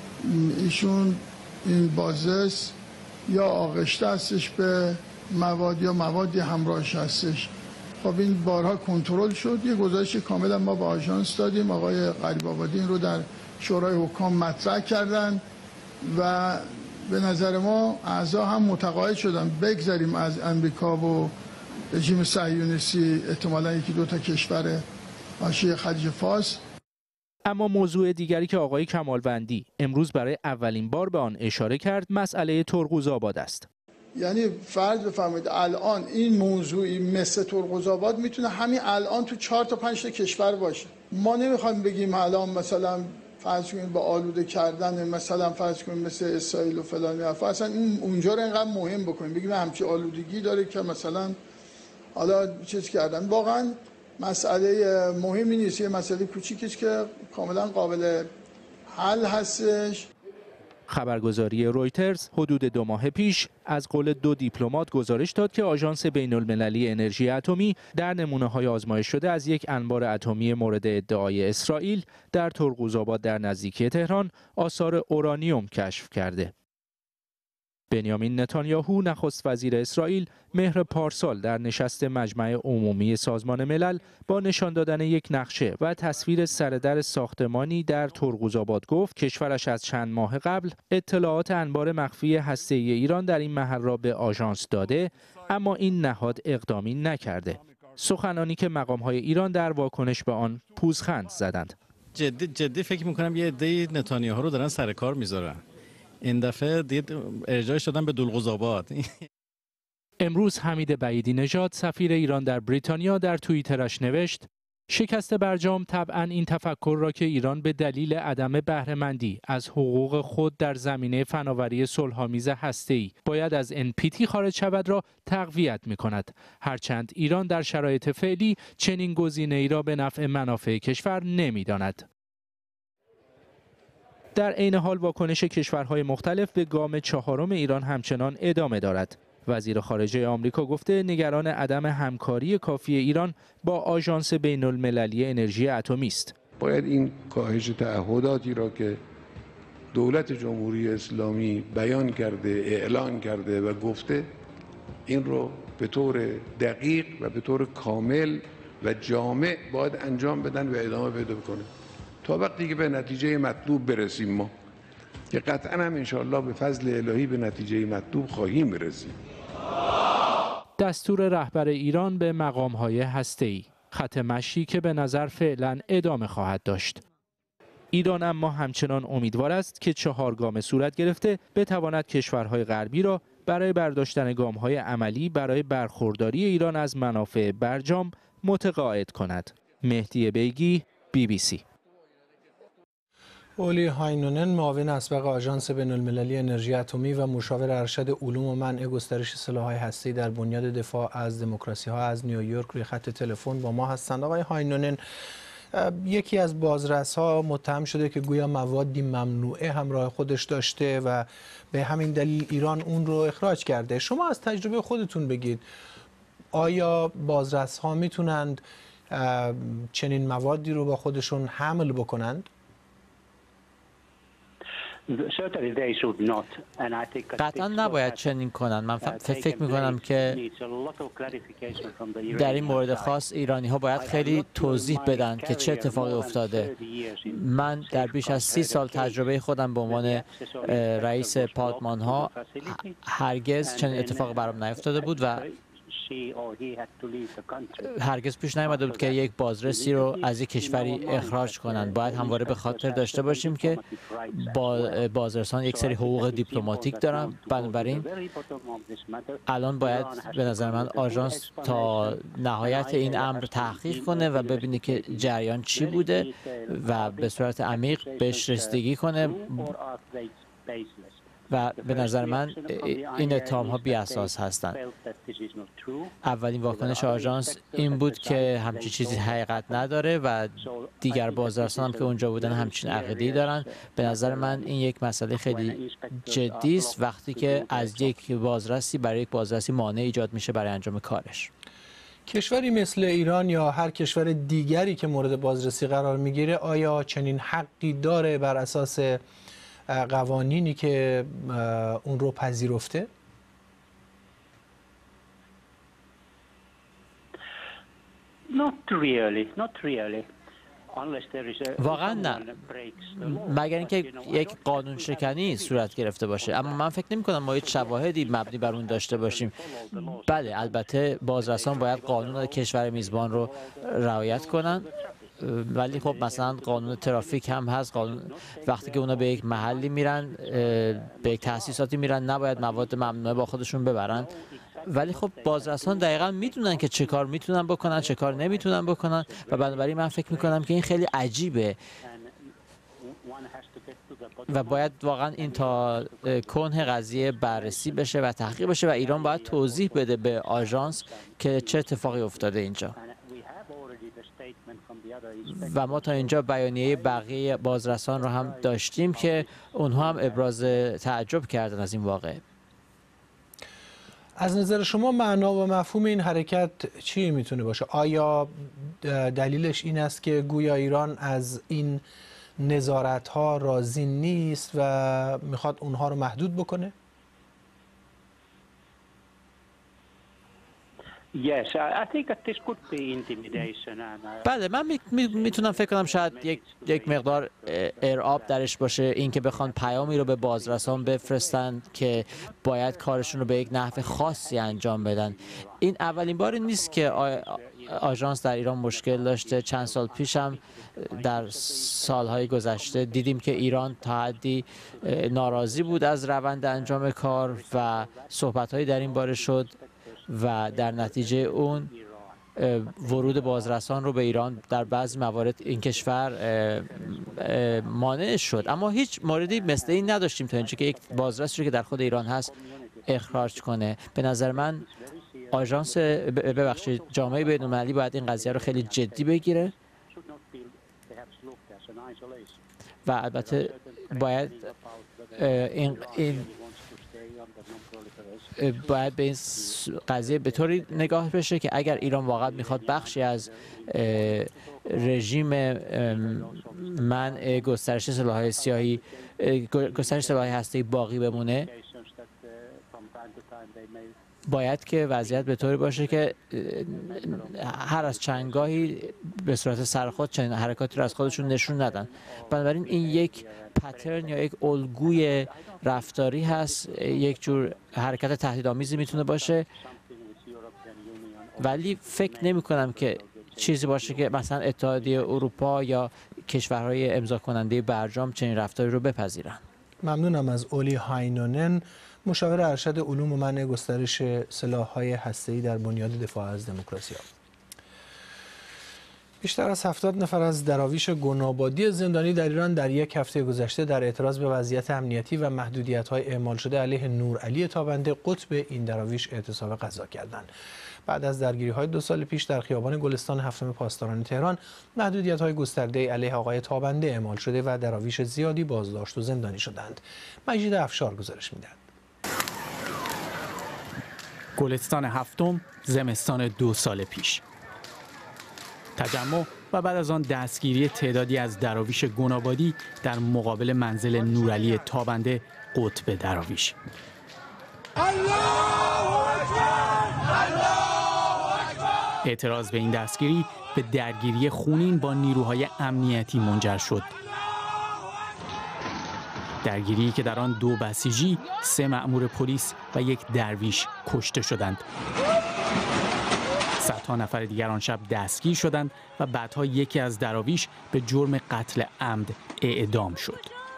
C: ایشون این بازرس یا آغشته هستش به مواد یا موادی همراهش هستش. خب این بارها کنترل شد. یه گزارش کاملا ما با آژانس دادیم. آقای غریب آبادی این رو در شورای حکام مطرح کردن و به نظر ما اعضا هم متقاعد شدن بگذاریم از امریکا و رژیم صهیونیستی احتمالاً یکی دو تا کشور حاشیه خلیج فارس.
J: اما موضوع دیگری که آقای کمالوندی امروز برای اولین بار به آن اشاره کرد مسئله ترقوزآباد است.
C: یعنی فرض بفرمایید الان این موضوعی مثل ترقوزآباد میتونه همین الان تو چهار تا پنج تا کشور باشه. ما نمیخوایم بگیم الان مثلا فرض کنیم با آلوده کردن مثلا فرض کنیم مثل اسرائیل و فلان حرفا، اصلا این اونجا رو اینقدر مهم بکنیم بگیم همچین آلودگی داره که مثلا حالا چیز کردن. واقعا مسئله مهمی نیست، یه مسئله کوچیکیه که کاملا قابل حل هستش.
J: خبرگزاری رویترز حدود دو ماه پیش از قول دو دیپلمات گزارش داد که آژانس بین المللی انرژی اتمی در نمونه‌های آزمایش شده از یک انبار اتمی مورد ادعای اسرائیل در ترقوزآباد در نزدیکی تهران آثار اورانیوم کشف کرده. بنیامین نتانیاهو نخست وزیر اسرائیل مهر پارسال در نشست مجمع عمومی سازمان ملل با نشان دادن یک نقشه و تصویر سردر ساختمانی در ترقوزآباد گفت کشورش از چند ماه قبل اطلاعات انبار مخفی هسته‌ای ایران در این محل را به آژانس داده، اما این نهاد اقدامی نکرده. سخنانی که مقام‌های ایران در واکنش به آن پوزخند زدند.
K: جدی جدی فکر می‌کنم یه عده نتانیاهو رو دارن سر کار می‌ذارن. این دفعه دید ارجاعش دادن به دلقوزآباد.
J: امروز حمید بعیدی نژاد سفیر ایران در بریتانیا در توییترش نوشت شکست برجام طبعاً این تفکر را که ایران به دلیل عدم بهره‌مندی از حقوق خود در زمینه فناوری صلح‌آمیز هسته‌ای باید از ان پی تی خارج شود را تقویت می‌کند، هرچند ایران در شرایط فعلی چنین گزینه‌ای را به نفع منافع کشور نمی‌داند. در عین حال واکنش کشورهای مختلف به گام چهارم ایران همچنان ادامه دارد. وزیر خارجه آمریکا گفته نگران عدم همکاری کافی ایران با آژانس بین المللی انرژی اتمی است.
L: باید این کاهش تعهداتی را که دولت جمهوری اسلامی بیان کرده، اعلان کرده و گفته، این رو به طور دقیق و به طور کامل و جامع باید انجام بدن و ادامه بده بکنه تا وقتی که به نتیجه مطلوب برسیم، ما که قطعا هم انشاءالله به فضل الهی به نتیجه مطلوب خواهیم برسیم.
J: دستور رهبر ایران به مقام‌های هسته‌ای، خط مشی که به نظر فعلا ادامه خواهد داشت. ایران اما همچنان امیدوار است که چهار گام صورت گرفته بتواند کشورهای غربی را برای برداشتن گام‌های عملی برای برخورداری ایران از منافع برجام متقاعد کند. مهدی بیگی، بی بی سی.
B: اولی هاینونن، معاون اسبق آژانس بین‌المللی انرژی اتمی و مشاور ارشد علوم و منع گسترش سلاح‌های هسته‌ای در بنیاد دفاع از دموکراسی‌ها از نیویورک روی خط تلفن با ما هستند. آقای هاینونن، یکی از بازرس‌ها متهم شده که گویا موادی ممنوعه همراه خودش داشته و به همین دلیل ایران اون رو اخراج کرده. شما از تجربه خودتون بگید، آیا بازرس‌ها میتونند چنین موادی رو با خودشون حمل بکنند؟
M: قطعا نباید چنین کنند. من فکر می کنم که در این مورد خاص ایرانی ها باید خیلی توضیح بدن که چه اتفاقی افتاده. من در بیش از سی سال تجربه خودم به عنوان رئیس پارتمان ها هرگز چنین اتفاقی برام نیفتاده بود و هرگز پیش نیامده بود که یک بازرسی رو از یک کشوری اخراج کنند. باید همواره به خاطر داشته باشیم که بازرسان یک سری حقوق دیپلماتیک دارن. بنابراین الان باید به نظر من آژانس تا نهایت این امر تحقیق کنه و ببینه که جریان چی بوده و به صورت عمیق بهش رسیدگی کنه. و به نظر من این اتهام ها بی اساس هستند. اولین واکنش آژانس این بود که همچین چیزی حقیقت نداره و دیگر بازرسان هم که اونجا بودن همچین عقیده‌ای دارن. به نظر من این یک مسئله خیلی جدی است وقتی که از یک بازرسی برای یک بازرسی مانع ایجاد میشه برای انجام کارش.
B: کشوری مثل ایران یا هر کشور دیگری که مورد بازرسی قرار میگیره آیا چنین حقی داره بر اساس قوانینی که اون رو پذیرفته؟
M: Not really, not really. واقعا نه، مگر اینکه یک قانون شکنی صورت گرفته باشه. اما من فکر نمی کنم ما هیچ شواهدی مبنی بر اون داشته باشیم. بله، البته بازرسان باید قانون کشور میزبان رو رعایت کنن، ولی خب مثلا قانون ترافیک هم هست. قانون وقتی که اونا به یک محلی میرن، به یک تأسیساتی میرن، نباید مواد ممنوعه با خودشون ببرن. ولی خب بازرسان دقیقا میدونن که چه کار میتونن بکنن، چه کار نمیتونن بکنن و بنابراین من فکر میکنم که این خیلی عجیبه و باید واقعا این تا کنه قضیه بررسی بشه و تحقیق بشه و ایران باید توضیح بده به آژانس که چه اتفاقی افتاده اینجا. و ما تا اینجا بیانیه بقیه بازرسان رو هم داشتیم که اونها هم ابراز تعجب کردن از این واقعه.
B: از نظر شما معنا و مفهوم این حرکت چی میتونه باشه؟ آیا دلیلش این است که گویا ایران از این نظارت ها راضی نیست و میخواد اونها رو محدود بکنه؟
M: بله، من میتونم فکر کنم شاید یک یک مقدار ارعاب درش باشه، اینکه بخوان پیامی رو به بازرسان بفرستن که باید کارشون رو به یک نحو خاصی انجام بدن. این اولین باری نیست که آژانس در ایران مشکل داشته. چند سال پیش هم در سالهای گذشته دیدیم که ایران تا حدی ناراضی بود از روند انجام کار و صحبت‌هایی در این باره شد و در نتیجه اون ورود بازرسان رو به ایران در بعضی موارد این کشور مانع شد. اما هیچ موردی مثل این نداشتیم تا اینجا که یک بازرس رو که در خود ایران هست اخراج کنه. به نظر من آژانس ببخشید جامعه بین‌المللی باید این قضیه رو خیلی جدی بگیره و البته باید این این باید به این قضیه به طوری نگاه بشه که اگر ایران واقعا میخواد بخشی از رژیم منع گسترش سلاح‌های سیاهی گسترش سلاح‌های هسته‌ای باقی بمونه، باید که وضعیت به طوری باشه که هر از چندگاهی به صورت سرخود چنین حرکاتی رو از خودشون نشون ندن. بنابراین این یک پترن یا یک الگوی رفتاری هست، یک جور حرکت تهدیدآمیزی میتونه باشه، ولی فکر نمی کنم که چیزی باشه که مثلا اتحادیه اروپا یا کشورهای امضا کننده برجام چنین رفتاری رو بپذیرن.
B: ممنونم از اولی هاینونن، مشاور ارشد علوم و منع گسترش سلاح‌های هسته‌ای در بنیاد دفاع از دموکراسی. بیشتر از هفتاد نفر از دراویش گنابادی زندانی در ایران در یک هفته گذشته در اعتراض به وضعیت امنیتی و محدودیت‌های اعمال شده علیه نورعلی تابنده قطب این دراویش اعتصاب غذا کردند. بعد از درگیری‌های دو سال پیش در خیابان گلستان هفتم پاسداران تهران، محدودیت‌های گسترده علیه آقای تابنده اعمال شده و دراویش زیادی بازداشت و زندانی شدند. مجید افشار گزارش می‌دهد.
N: گلستان هفتم، زمستان دو سال پیش. تجمع و بعد از آن دستگیری تعدادی از دراویش گنابادی در مقابل منزل نورعلی تابنده قطب دراویش. اعتراض به این دستگیری به درگیری خونین با نیروهای امنیتی منجر شد. درگیری که در آن دو بسیجی، سه مأمور پلیس و یک درویش کشته شدند. صدها نفر دیگر آن شب دستگیر شدند و بعدها یکی از دراویش به جرم قتل عمد اعدام شد.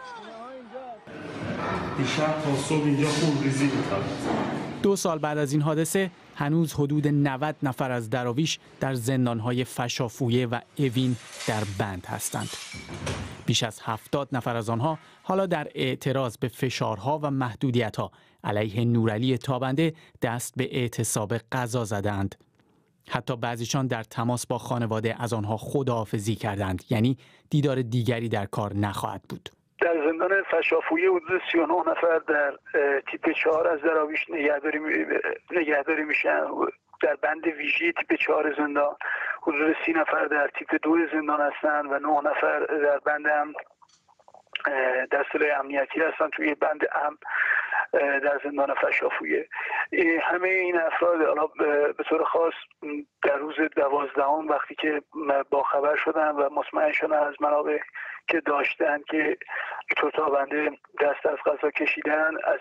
N: دو سال بعد از این حادثه هنوز حدود نود نفر از دراویش در زندان‌های فشافویه و اوین در بند هستند. بیش از هفتاد نفر از آنها حالا در اعتراض به فشارها و محدودیت‌ها علیه نورعلی تابنده دست به اعتصاب غذا زدند. حتی بعضیشان در تماس با خانواده از آنها خداحافظی کردند، یعنی دیدار دیگری در کار نخواهد بود.
O: در زندان فشافویه حدود سی و نه نفر در تیپ چهار از دراویش نگهداری نگهداری میشن. در بند ویژه تیپ چهار زندان حدود سی نفر در تیپ دو زندان هستند و نه نفر در بند هم در سلح امنیتی هستند توی بند هم در زندان فشافویه. همه این افراد به طور خاص در روز دوازدهم وقتی که باخبر شدن و مطمئن شدن از منابع که داشتن که دکتر تابنده دست از غذا کشیدن، از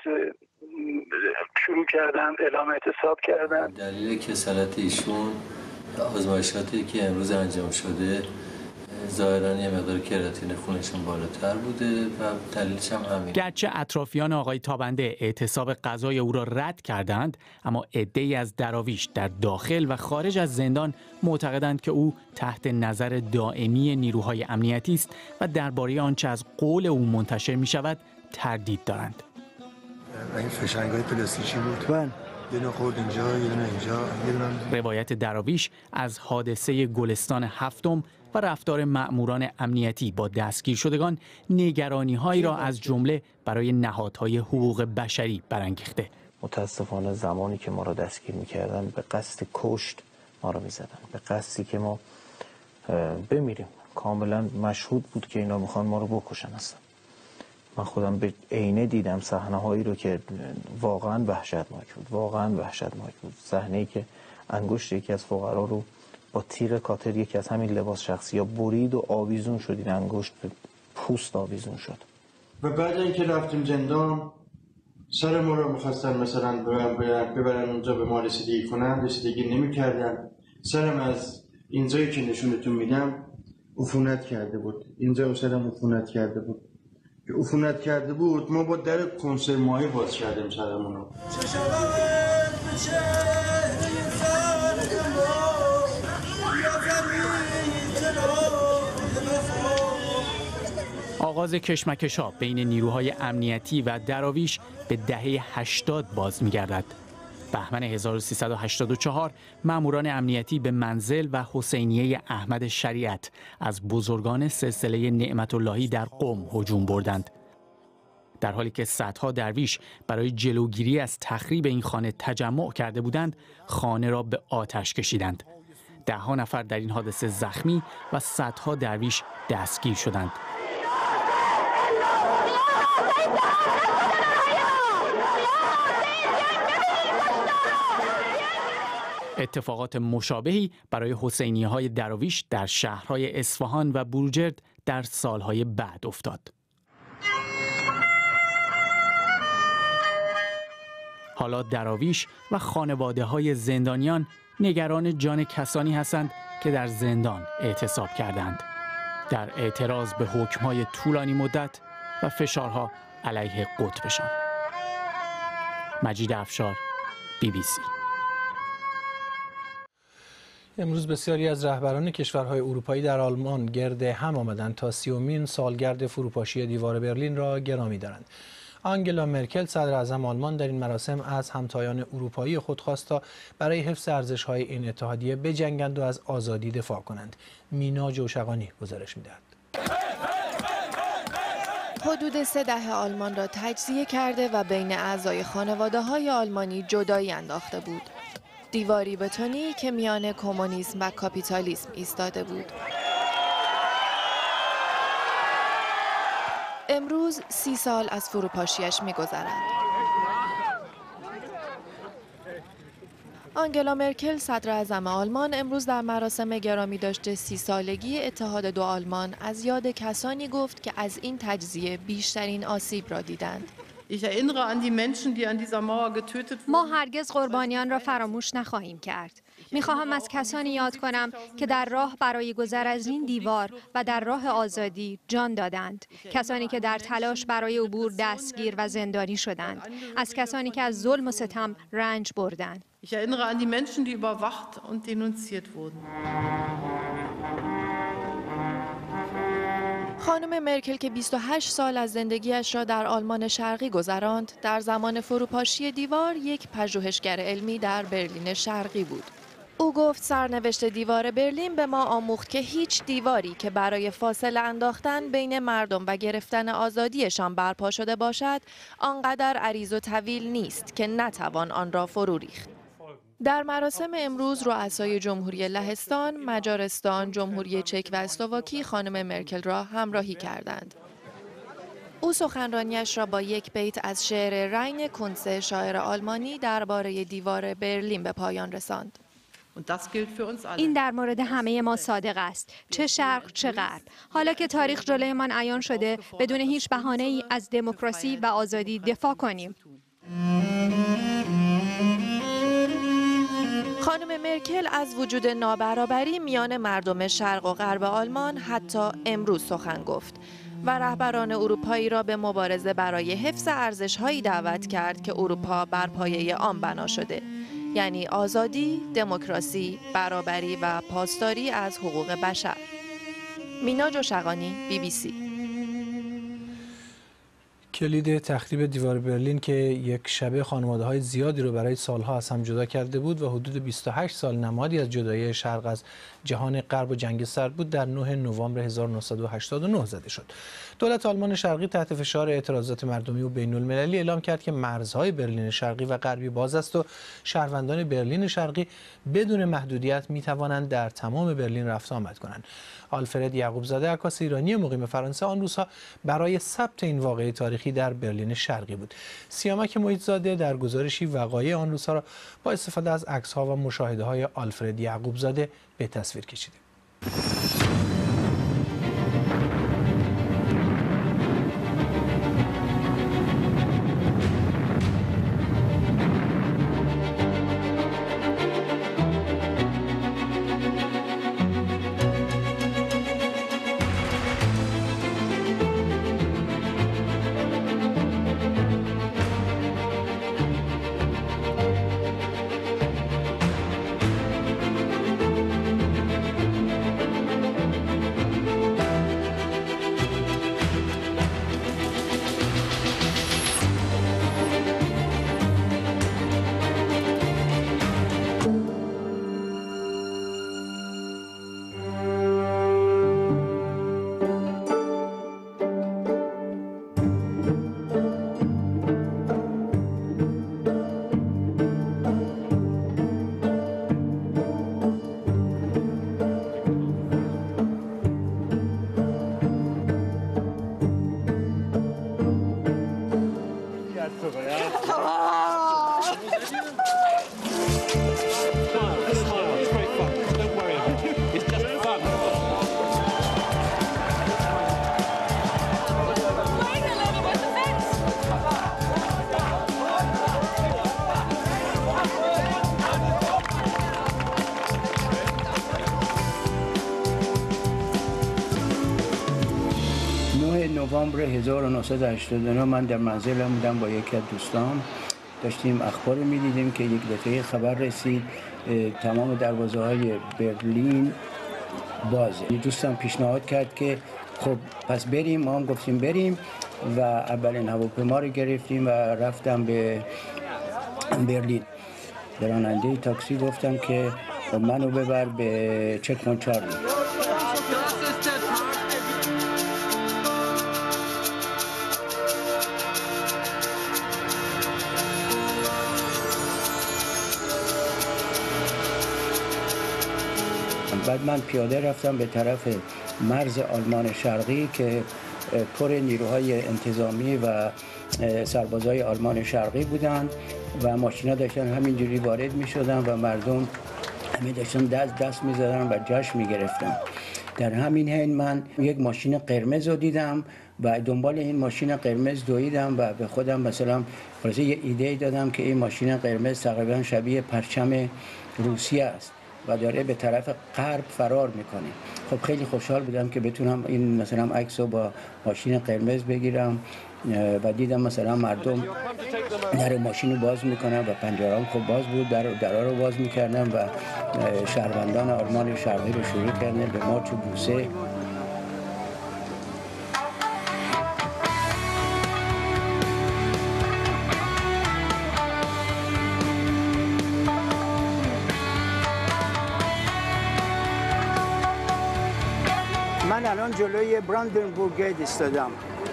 O: شروع کردن اعلام اعتصاب کردن.
P: دلیل کسالت ایشون آزمایشاتی که امروز انجام شده ظاهراً یه مقدار کراتین خونشون بالاتر بوده و دلیلش هم همین.
N: گرچه اطرافیان آقای تابنده اعتصاب غذای او را رد کردند، اما عده‌ای از دراویش در داخل و خارج از زندان معتقدند که او تحت نظر دائمی نیروهای امنیتی است و درباره آنچه از قول او منتشر می شود تردید دارند.
Q: این فشنگای پلاستیکی بود. من یه دونه خورد اینجا، یه دونه اینجا، یه دونه.
N: روایت دراویش از حادثه گلستان هفتم و رفتار مأموران امنیتی با دستگیر شدگان نگرانی‌هایی را از جمله برای نهادهای حقوق بشری برانگیخته.
R: متاسفانه زمانی که ما را دستگیر می‌کردن به قصد کشت ما را می‌زدن، به قصدی که ما بمیریم. کاملا مشهود بود که اینا می‌خوان ما رو بکشن هستن. من خودم به عینه دیدم صحنه‌هایی رو که واقعا وحشتناک بود، واقعا وحشتناک بود. صحنه‌ای که انگشت یکی از فقرا رو با تیر کاتر یکی از همین لباس شخصی یا برید و آویزون شد، این انگشت به پوست آویزون شد.
Q: و بعد اینکه رفتیم زندان سر ما رو می‌خواستن مثلا ببرن ببرن اونجا به ما رسیدگی کنن، رسیدگی نمی‌کردن. سرم از اینجایی که نشونتون میدم عفونت کرده بود. اینجا سرم عفونت کرده بود. که عفونت کرده بود ما با در کنسرمایی باز کردیم سرمون رو.
N: آغاز کشمکش‌ها بین نیروهای امنیتی و دراویش به دهه هشتاد باز می‌گردد. بهمن هزار و سیصد و هشتاد و چهار ماموران امنیتی به منزل و حسینیه احمد شریعت از بزرگان سلسله نعمت اللهی در قم هجوم بردند. در حالی که صدها درویش برای جلوگیری از تخریب این خانه تجمع کرده بودند، خانه را به آتش کشیدند. ده‌ها نفر در این حادثه زخمی و صدها درویش دستگیر شدند. اتفاقات مشابهی برای حسینیه‌های دراویش در شهرهای اصفهان و بروجرد در سالهای بعد افتاد. حالا دراویش و خانواده‌های زندانیان نگران جان کسانی هستند که در زندان اعتصاب کردند، در اعتراض به حکم‌های طولانی مدت و فشارها علیه قطبشان. مجید افشار، بی بی سی.
B: امروز بسیاری از رهبران کشورهای اروپایی در آلمان گرد هم آمدند تا سیومین سالگرد فروپاشی دیوار برلین را گرامی دارند. آنگلا مرکل صدر اعظم آلمان در این مراسم از همتایان اروپایی خود خواست تا برای حفظ ارزش‌های این اتحادیه بجنگند و از آزادی دفاع کنند. مینا جوشقانی گزارش می‌دهد.
S: حدود سه دهه آلمان را تجزیه کرده و بین اعضای خانواده‌های آلمانی جدایی انداخته بود. دیواری بتونی که میان کمونیسم و کاپیتالیسم ایستاده بود. امروز سی سال از فروپاشیش می‌گذرد. آنگلا مرکل صدر اعظم آلمان امروز در مراسم گرامی داشته سی سالگی اتحاد دو آلمان از یاد کسانی گفت که از این تجزیه بیشترین آسیب را دیدند.
T: ما هرگز قربانیان را فراموش نخواهیم کرد. میخواهم از کسانی یاد کنم که در راه برای گذر از این دیوار و در راه آزادی جان دادند. کسانی که در تلاش برای عبور دستگیر و زندانی شدند. از کسانی که از ظلم و ستم رنج بردند.
U: Ich erinnere an die Menschen, die überwacht und denunziert wurden.
S: خانم مرکل که بیست و هشت سال از زندگیش را در آلمان شرقی گذراند، در زمان فروپاشی دیوار یک پژوهشگر علمی در برلین شرقی بود. او گفت سرنوشت دیوار برلین به ما آموخت که هیچ دیواری که برای فاصله انداختن بین مردم و گرفتن آزادیشان برپا شده باشد، آنقدر عریض و طویل نیست که نتوان آن را فرو ریخت. در مراسم امروز رؤسای جمهوری لهستان، مجارستان، جمهوری چک و اسلواکی خانم مرکل را همراهی کردند. او سخنرانیش را با یک بیت از شعر راین کونتزه شاعر آلمانی درباره دیوار برلین به پایان رساند.
T: این در مورد همه ما صادق است، چه شرق چه غرب. حالا که تاریخ جلویمان عیان شده، بدون هیچ بهانه‌ای از دموکراسی و آزادی دفاع کنیم.
S: خانم مرکل از وجود نابرابری میان مردم شرق و غرب آلمان حتی امروز سخن گفت و رهبران اروپایی را به مبارزه برای حفظ ارزش‌هایی دعوت کرد که اروپا بر پایه آن بنا شده، یعنی آزادی، دموکراسی، برابری و پاسداری از حقوق بشر. مینا جوشقانی، بی بی سی.
B: کلید تخریب دیوار برلین که یک شبه خانواده‌های زیادی رو برای سالها از هم جدا کرده بود و حدود بیست و هشت سال نمادی از جدایی شرق از جهان غرب و جنگ سرد بود، در نه نوامبر هزار و نهصد و هشتاد و نه زده شد. دولت آلمان شرقی تحت فشار اعتراضات مردمی و بین‌المللی اعلام کرد که مرزهای برلین شرقی و غربی باز است و شهروندان برلین شرقی بدون محدودیت می توانند در تمام برلین رفت آمد کنند. آلفرد یعقوبزاده، عکاس ایرانی مقیم فرانسه، آن روزها برای ثبت این واقعه تاریخی در برلین شرقی بود. سیامک محیط‌زاده در گزارشی وقایع آن روزها را با استفاده از عکس‌ها و مشاهده‌های آلفرد یعقوبزاده به تصویر کشیده.
V: نوامبر هزار و نهصد و هشتاد و نه من در منزلم بودم با یکی از دوستان
D: داشتیم اخبار میدیدیم که یک دفعه خبر رسید تمام دروازه های برلین بازه. دوستم پیشنهاد کرد که خب پس بریم، ما هم گفتیم بریم و اولین هواپیما رو گرفتیم و رفتم به برلین. به راننده تاکسی گفتم که منو ببر به چکمون چارلی. بعد من پیاده رفتم به طرف مرز آلمان شرقی که پر نیروهای انتظامی و سربازای آلمان شرقی بودند و ماشینا داشتن همینجوری وارد می شدن و مردم همه داشتن دست دست می زدن و جشن می گرفتن. در همین حین من یک ماشین قرمز رو دیدم و دنبال این ماشین قرمز دویدم و به خودم مثلا خلاصه یه ایده دادم که این ماشین قرمز تقریبا شبیه پرچم روسیه است و داره به طرف غرب فرار میکنه. خب خیلی خوشحال بودم که بتونم این مثلا عکس رو با ماشین قرمز بگیرم و دیدم مثلا مردم در ماشین رو باز میکنن و پنجره‌ام خب باز بود، در درا رو باز میکردن و شهروندان آلمان شرقی رو شروع کردن به مارچ و بوسه.
V: من الان جلوی براندنبورگ گیت ایستادم.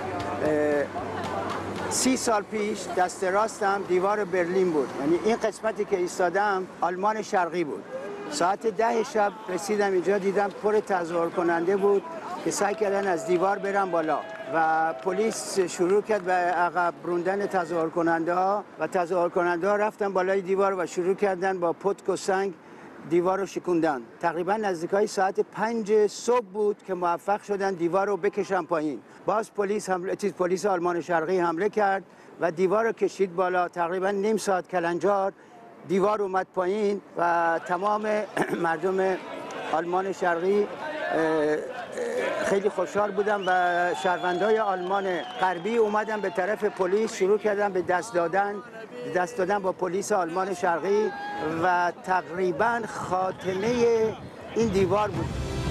V: سی سال پیش دست راستم دیوار برلین بود، یعنی این قسمتی که ایستادم آلمان شرقی بود. ساعت ده شب رسیدم اینجا، دیدم پر تظاهر کننده بود که سعی کردن از دیوار برن بالا و پلیس شروع کرد به عقب روندن تظاهر کننده ها و تظاهر کننده ها رفتن بالای دیوار و شروع کردن با پتک و سنگ دیوار رو شکوندن. تقریبا نزدیکای ساعت پنج صبح بود که موفق شدن دیوار رو بکشن پایین. باز پلیس حمله پلیس آلمان شرقی حمله کرد و دیوار رو کشید بالا. تقریبا نیم ساعت کلنجار دیوار اومد پایین و تمام مردم آلمان شرقی خیلی خوشحال بودن و شهروندای آلمان غربی اومدن به طرف پلیس، شروع کردن به دست دادن دست دادن با پلیس آلمان شرقی و تقریبا خاتمه این دیوار بود.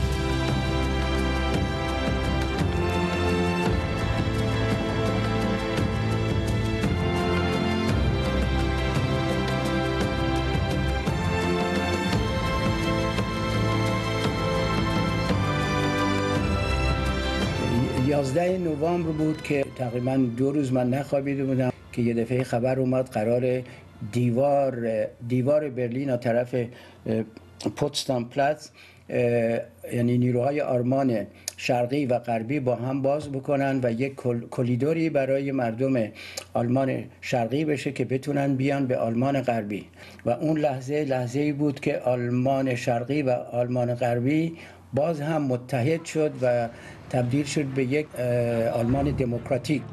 D: یازده نوامبر بود که تقریبا دو روز من نخوابیده بودم که یه دفعه خبر اومد قرار دیوار دیوار برلین از طرف پوتسدام پلاتز، یعنی نیروهای آلمان شرقی و غربی با هم باز بکنن و یک کلیدوری برای مردم آلمان شرقی بشه که بتونن بیان به آلمان غربی. و اون لحظه لحظه‌ای بود که آلمان شرقی و آلمان غربی باز هم متحد شد و تبدیل شد به یک آلمان دموکراتیک.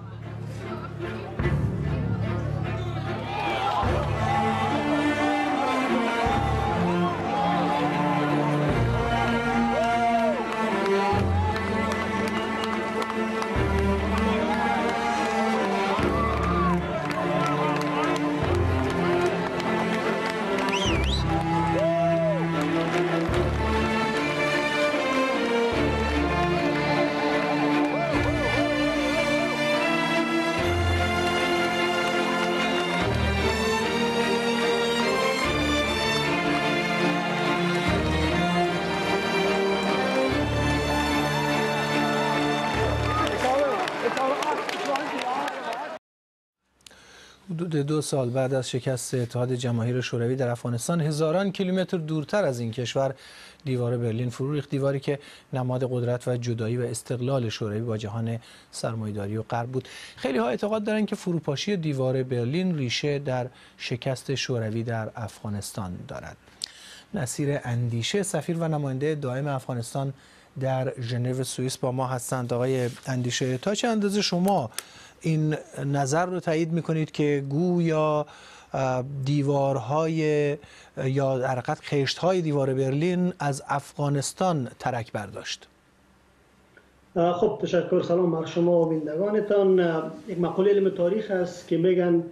B: حدود دو سال بعد از شکست اتحاد جماهیر شوروی در افغانستان، هزاران کیلومتر دورتر از این کشور دیوار برلین فرو ریخت، دیواری که نماد قدرت و جدایی و استقلال شوروی با جهان سرمایه‌داری و غرب بود. خیلی ها اعتقاد دارند که فروپاشی دیوار برلین ریشه در شکست شوروی در افغانستان دارد. نصیر اندیشه، سفیر و نماینده دائم افغانستان در ژنو سوئیس با ما هستند. آقای اندیشه، تا چه اندازه شما این نظر رو تایید میکنید که گویا دیوارهای یا در حقیقت خشت‌های دیوار برلین از افغانستان ترک برداشت؟
W: خب تشکر. سلام بر شما و بینندگانتان. یک مقوله علم تاریخ است که میگن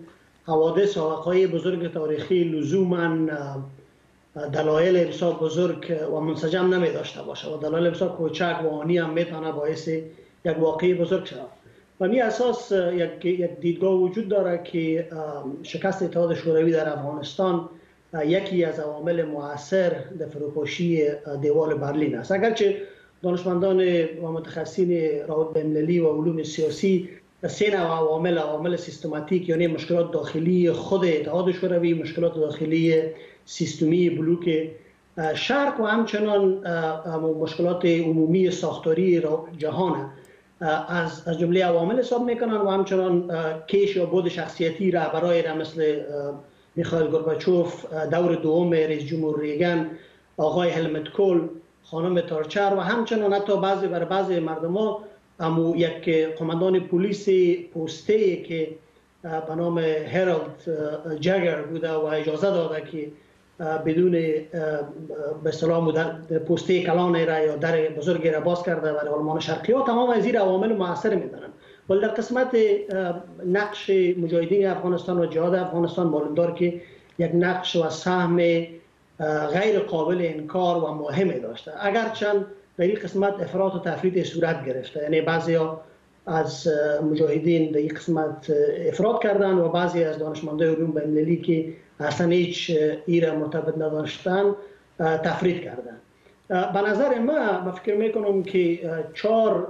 W: حوادث و وقایع بزرگ تاریخی لزوما دلایل بسیار بزرگ و منسجم نمی داشته باشه و دلایل بسیار کوچک و آنی هم میتونه باعث یک واقعی بزرگ شود. و می اساس یک, یک دیدگاه وجود داره که شکست اتحاد شوروی در افغانستان یکی از عوامل مؤثر در فروپاشی دیوار برلین است. اگرچه دانشمندان و متخصصین روابط بین‌المللی و علوم سیاسی سه نوع عوامل، عوامل سیستماتیک یعنی مشکلات داخلی خود اتحاد شوروی، مشکلات داخلی سیستمی بلوک شرق و همچنان مشکلات عمومی ساختاری جهان از از جمله عوامل حساب میکنن و همچنان کیش یا بود شخصیتی رهبرای را مثل میخائیل گورباچوف، دور دوم رئیس جمهور ریگن، آقای هلمت کول، خانم تارچر و همچنان حتی بعضی بر بعضی مردما امو یک قماندان پلیس پسته که به نام هرالد جگر بوده و اجازه داده که بدون به اصطلاح پسته کلان را یا در بزرگی را باز کرده برای آلمان شرقی ها، تمام از این عوامل مؤثر میدانند. ولی در قسمت نقش مجاهدین افغانستان و جهاد افغانستان معلوم که یک نقش و سهم غیر قابل انکار و مهمی داشته، اگرچند در این قسمت افراط و تفرید صورت گرفته، یعنی بعضیا از مجاهدین در این قسمت افراط کردن و بعضی از دانشمندان علوم بین‌المللی که اصلا هیچ ایره مرتبط نداشتن تفرید کردن. به نظر ما من فکر میکنم که چهار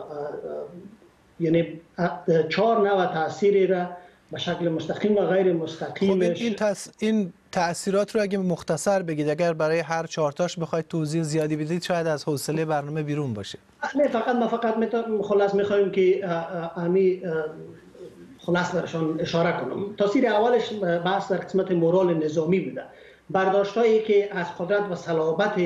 W: یعنی چهار نوع تأثیری را به شکل مستقیم و غیر مستقیمش
B: این تاس... این تأثیرات رو اگه مختصر بگید، اگر برای هر چهارتاش بخواید توضیح زیادی بدید شاید از حوصله برنامه بیرون باشه.
W: نه فقط ما فقط خلاص میخوایم که امی خلاص برشان اشاره کنم. تاثیر اولش بحث در قسمت مورال نظامی بوده. برداشتایی که از قدرت و صلابت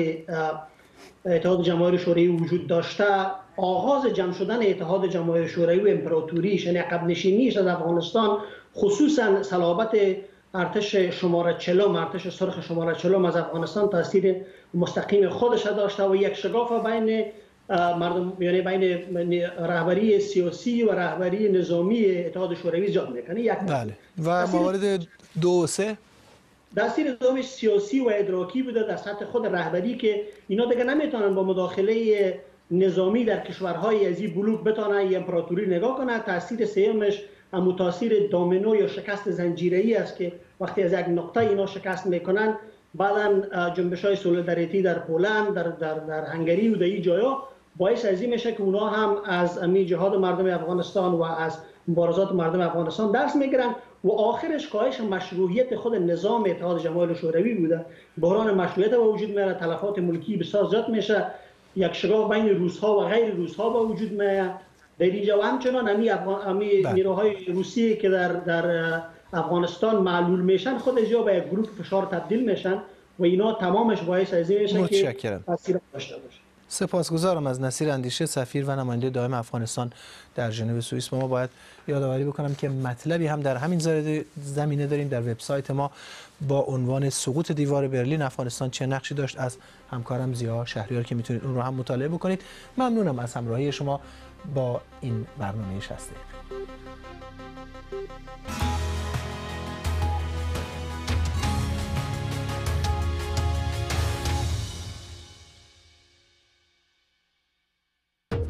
W: اتحاد جماهیر شوروی وجود داشته، آغاز جمع شدن اتحاد جماهیر شوروی و امپراتوریش یعنی عقب نشینیش از افغانستان، خصوصا صلابت ارتش شماره چهلم، ارتش سرخ شماره چهلم از افغانستان تاثیر مستقیم خودش داشته و یک شگاف بین مردم یعنی بین رهبری سیاسی و رهبری نظامی اتحاد شوروی ایجاد میکنه. یک
B: بله. و موارد دو و سه
W: تاثیر دومش سیاسی و ادراکی بوده در سطح خود رهبری که اینا دیگه نمیتونن با مداخله نظامی در کشورهای از این بلوک بتونن امپراتوری نگاه کنن. تاثیر سومش هم تاثیر دامینو یا شکست زنجیره‌ای است که وقتی از یک نقطه اینا شکست میکنن، بعدن جنبش‌های سولیداریتی در پولند، در در در هنگری و در این جاها باعث از این میشه که اونا هم از امی جهاد مردم افغانستان و از مبارزات مردم افغانستان درس میگیرن و آخرش کاهش مشروعیت خود نظام اتحاد جماهیر شوروی بوده. بحران مشروعیت به وجود میاد، تلفات ملکی بسیار زیاد میشه، یک شگاف بین روس‌ها و غیر روس‌ها به وجود میاد. در اینجا و همچنان امی افغان امی نیروهای روسی که در در افغانستان معلول میشن، خود از به یک گروه فشار تبدیل میشن و اینا تمامش باعث از این میشه که تاثیر داشته باشه.
B: سپاسگزارم از نصیر اندیشه، سفیر و نماینده دائم افغانستان در ژنو سوئیس. ما باید یادآوری بکنم که مطلبی هم در همین زمینه داریم در وبسایت ما با عنوان سقوط دیوار برلین، افغانستان چه نقشی داشت، از همکارم زیا شهریار که میتونید اون رو هم مطالعه بکنید. ممنونم از همراهی شما با این برنامه شصت دقیقه.